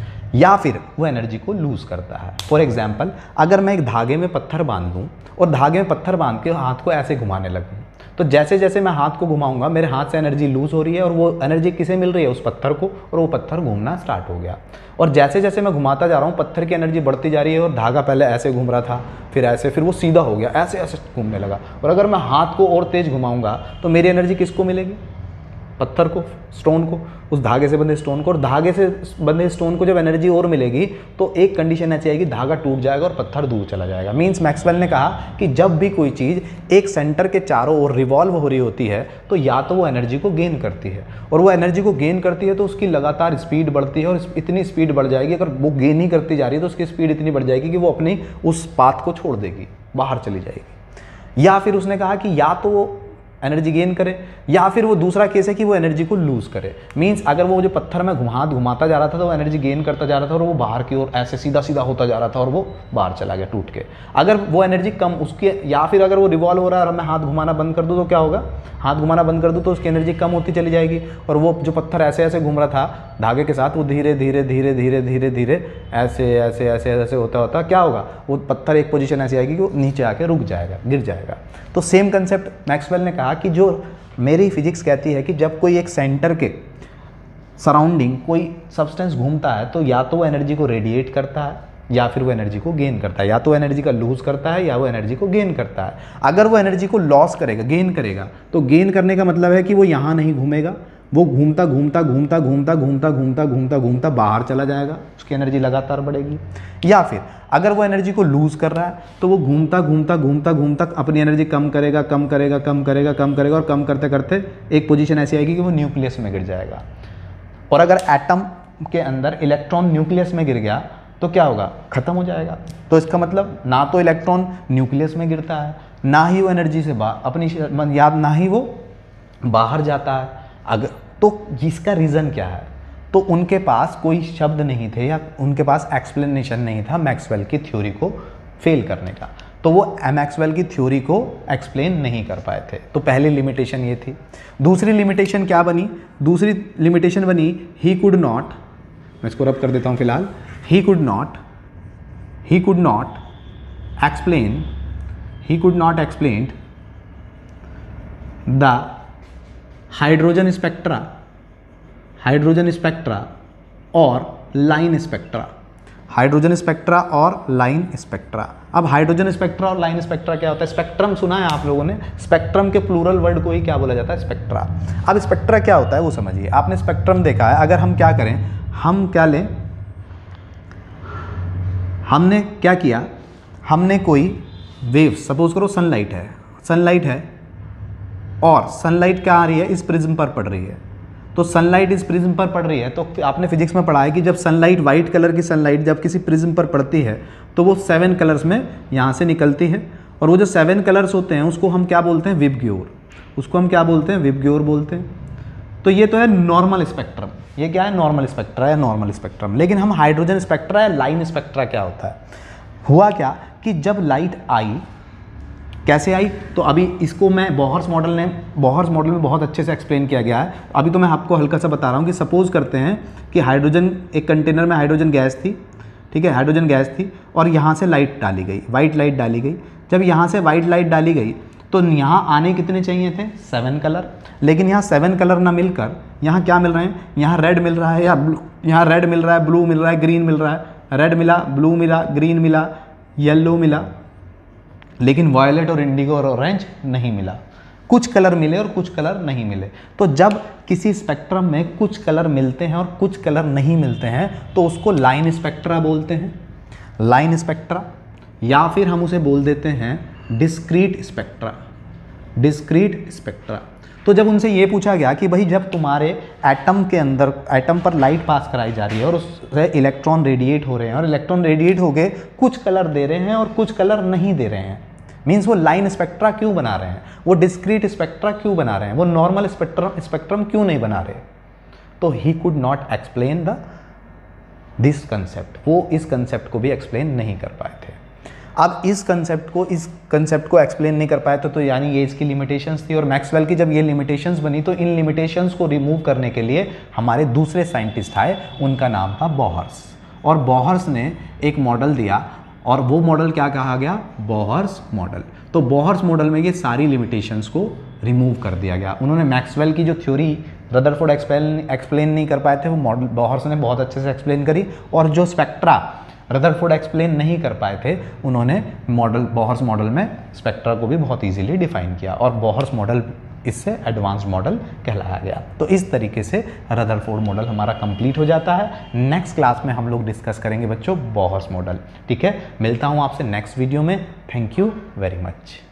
या फिर वो एनर्जी को लूज करता है। फॉर एग्जाम्पल, अगर मैं एक धागे में पत्थर बांध दूँ और धागे में पत्थर बांध के हाथ को ऐसे घुमाने लगूँ, तो जैसे जैसे मैं हाथ को घुमाऊंगा मेरे हाथ से एनर्जी लूज हो रही है और वो एनर्जी किसे मिल रही है, उस पत्थर को, और वो पत्थर घूमना स्टार्ट हो गया। और जैसे जैसे मैं घुमाता जा रहा हूँ पत्थर की एनर्जी बढ़ती जा रही है और धागा पहले ऐसे घूम रहा था, फिर ऐसे, फिर वो सीधा हो गया, ऐसे ऐसे घूमने लगा। और अगर मैं हाथ को और तेज घुमाऊंगा तो मेरी एनर्जी किसको मिलेगी, पत्थर को, स्टोन को, उस धागे से बंधे स्टोन को। और धागे से बंधे स्टोन को जब एनर्जी और मिलेगी तो एक कंडीशन ऐसी आएगी, धागा टूट जाएगा और पत्थर दूर चला जाएगा। मीन्स मैक्सवेल ने कहा कि जब भी कोई चीज़ एक सेंटर के चारों ओर रिवॉल्व हो रही होती है तो या तो वो एनर्जी को गेन करती है, और वो एनर्जी को गेन करती है तो उसकी लगातार स्पीड बढ़ती है, और इतनी स्पीड बढ़ जाएगी, अगर वो गेन ही करती जा रही है तो उसकी स्पीड इतनी बढ़ जाएगी कि वो अपनी उस पाथ को छोड़ देगी, बाहर चली जाएगी। या फिर उसने कहा कि या तो वो एनर्जी गेन करे या फिर वो दूसरा केस है कि वो एनर्जी को लूज करे। मींस अगर वो जो पत्थर में घुमा घुमाता जा रहा था तो वो एनर्जी गेन करता जा रहा था और वो बाहर की ओर ऐसे सीधा सीधा होता जा रहा था और वो बाहर चला गया टूट के। अगर वो एनर्जी कम उसकी, या फिर अगर वो रिवॉल्व हो रहा है और मैं हाथ घुमाना बंद कर दूँ तो क्या होगा, हाथ घुमाना बंद कर दूँ तो उसकी एनर्जी कम होती चली जाएगी, और वो जो पत्थर ऐसे ऐसे घूम रहा था धागे के साथ वो धीरे धीरे धीरे धीरे धीरे धीरे ऐसे ऐसे ऐसे ऐसे होता होता क्या होगा, वो पत्थर एक पोजीशन ऐसी आएगी कि वो नीचे आके रुक जाएगा, गिर जाएगा। तो सेम कंसेप्ट मैक्सवेल ने कहा कि जो मेरी फिजिक्स कहती है कि जब कोई एक सेंटर के सराउंडिंग कोई सब्सटेंस घूमता है तो या तो वो एनर्जी को रेडिएट करता है या फिर वो एनर्जी को गेन करता है, या तो एनर्जी का लूज करता है या वो एनर्जी को गेन करता है। अगर वो एनर्जी को लॉस करेगा, गेन करेगा, तो गेन करने का मतलब है कि वो यहाँ नहीं घूमेगा, वो घूमता घूमता घूमता घूमता घूमता घूमता घूमता घूमता बाहर चला जाएगा, उसकी एनर्जी लगातार बढ़ेगी। या फिर अगर वो एनर्जी को लूज कर रहा है तो वो घूमता घूमता घूमता घूमता अपनी एनर्जी कम करेगा कम करेगा कम करेगा कम करेगा और कम करते करते एक पोजीशन ऐसी आएगी कि वो न्यूक्लियस में गिर जाएगा। और अगर एटम के अंदर इलेक्ट्रॉन न्यूक्लियस में गिर गया तो क्या होगा, खत्म हो जाएगा। तो इसका मतलब ना तो इलेक्ट्रॉन न्यूक्लियस में गिरता है, ना ही वो एनर्जी से अपनी याद ना ही वो बाहर जाता है। अगर तो इसका रीज़न क्या है, तो उनके पास कोई शब्द नहीं थे या उनके पास एक्सप्लेनेशन नहीं था मैक्सवेल की थ्योरी को फेल करने का, तो वो मैक्सवेल की थ्योरी को एक्सप्लेन नहीं कर पाए थे। तो पहली लिमिटेशन ये थी। दूसरी लिमिटेशन क्या बनी? दूसरी लिमिटेशन बनी ही कुड नॉट, मैं इसको रब कर देता हूँ फिलहाल, he could not he could not explain he could not explain the hydrogen spectra hydrogen spectra और लाइन स्पेक्ट्रा हाइड्रोजन स्पेक्ट्रा और लाइन स्पेक्ट्रा। अब हाइड्रोजन स्पेक्ट्रा और लाइन स्पेक्ट्रा क्या होता है? स्पेक्ट्रम सुना है आप लोगों ने, स्पेक्ट्रम के प्लूरल वर्ड को ही क्या बोला जाता है? स्पेक्ट्रा। अब स्पेक्ट्रा क्या होता है वो समझिए। आपने स्पेक्ट्रम देखा है, अगर हम क्या करें, हम क्या लें, हमने क्या किया, हमने कोई वेव, सपोज करो सनलाइट है, सनलाइट है और सनलाइट क्या आ रही है? इस प्रिज्म पर पड़ रही है। तो सनलाइट इस प्रिज्म पर पड़ रही है, तो आपने फिजिक्स में पढ़ा है कि जब सनलाइट, वाइट कलर की सनलाइट जब किसी प्रिज्म पर पड़ती है तो वो सेवन कलर्स में यहाँ से निकलती है, और वो जो सेवन कलर्स होते हैं उसको हम क्या बोलते हैं? विबग्योर। उसको हम क्या बोलते हैं? विबग्योर बोलते हैं। तो ये तो है नॉर्मल स्पेक्ट्रम। ये क्या है? नॉर्मल स्पेक्ट्रा है, नॉर्मल स्पेक्ट्रम। लेकिन हम हाइड्रोजन स्पेक्ट्रा या लाइन स्पेक्ट्रा क्या होता है? हुआ क्या कि जब लाइट आई, कैसे आई? तो अभी इसको मैं बोहर्स मॉडल ने बोहर्स मॉडल में बहुत अच्छे से एक्सप्लेन किया गया है। अभी तो मैं आपको हल्का सा बता रहा हूँ कि सपोज करते हैं कि हाइड्रोजन, एक कंटेनर में हाइड्रोजन गैस थी, ठीक है, हाइड्रोजन गैस थी और यहाँ से लाइट डाली गई, वाइट लाइट डाली गई। जब यहाँ से वाइट लाइट डाली गई तो यहाँ आने कितने चाहिए थे? Seven colour. लेकिन यहाँ सेवन कलर ना मिलकर यहाँ क्या मिल रहे हैं? यहाँ रेड मिल रहा है या ब्लू, यहाँ रेड मिल रहा है, ब्लू मिल रहा है, ग्रीन मिल रहा है। रेड मिला, ब्लू मिला, ग्रीन मिला, येलो मिला, लेकिन वायलेट और इंडिगो और ऑरेंज नहीं मिला। कुछ कलर मिले और कुछ कलर नहीं मिले। तो जब किसी स्पेक्ट्रम में कुछ कलर मिलते हैं और कुछ कलर नहीं मिलते हैं तो उसको लाइन स्पेक्ट्रा बोलते हैं, लाइन स्पेक्ट्रा, या फिर हम उसे बोल देते हैं डिस्क्रीट स्पेक्ट्रा, डिस्क्रीट स्पेक्ट्रा। तो जब उनसे ये पूछा गया कि भाई जब तुम्हारे एटम के अंदर, एटम पर लाइट पास कराई जा रही है और उससे इलेक्ट्रॉन रेडिएट हो रहे हैं और इलेक्ट्रॉन रेडिएट होके कुछ कलर दे रहे हैं और कुछ कलर नहीं दे रहे हैं, मीन्स वो लाइन स्पेक्ट्रा क्यों बना रहे हैं? वो डिस्क्रीट स्पेक्ट्रा क्यों बना रहे हैं? वो नॉर्मल स्पेक्ट्रम स्पेक्ट्रम क्यों नहीं बना रहे? तो he could not explain the this concept. वो इस कंसेप्ट को भी एक्सप्लेन नहीं कर पाए थे। अब इस कंसेप्ट को इस कंसेप्ट को एक्सप्लेन नहीं कर पाए तो, तो यानी ये इसकी लिमिटेशंस थी। और मैक्सवेल की जब ये लिमिटेशंस बनी तो इन लिमिटेशंस को रिमूव करने के लिए हमारे दूसरे साइंटिस्ट आए, उनका नाम था बोहर्स। और बोहर्स ने एक मॉडल दिया और वो मॉडल क्या कहा गया? Bohr's model. तो बोहर्स मॉडल में ये सारी लिमिटेशंस को रिमूव कर दिया गया। उन्होंने मैक्सवेल की जो थ्योरी रदरफोर्ड एक्सप्लेन एक्सप्लेन नहीं कर पाए थे वो मॉडल बोहर्स ने बहुत अच्छे से एक्सप्लेन करी, और जो स्पेक्ट्रा रदरफोर्ड एक्सप्लेन नहीं कर पाए थे उन्होंने मॉडल बोहर्स मॉडल में स्पेक्ट्रा को भी बहुत इजीली डिफाइन किया, और बोहर्स मॉडल इससे एडवांस्ड मॉडल कहलाया गया। तो इस तरीके से रदरफोर्ड मॉडल हमारा कंप्लीट हो जाता है। नेक्स्ट क्लास में हम लोग डिस्कस करेंगे बच्चों बोहर्स मॉडल। ठीक है, मिलता हूँ आपसे नेक्स्ट वीडियो में। Thank you very much.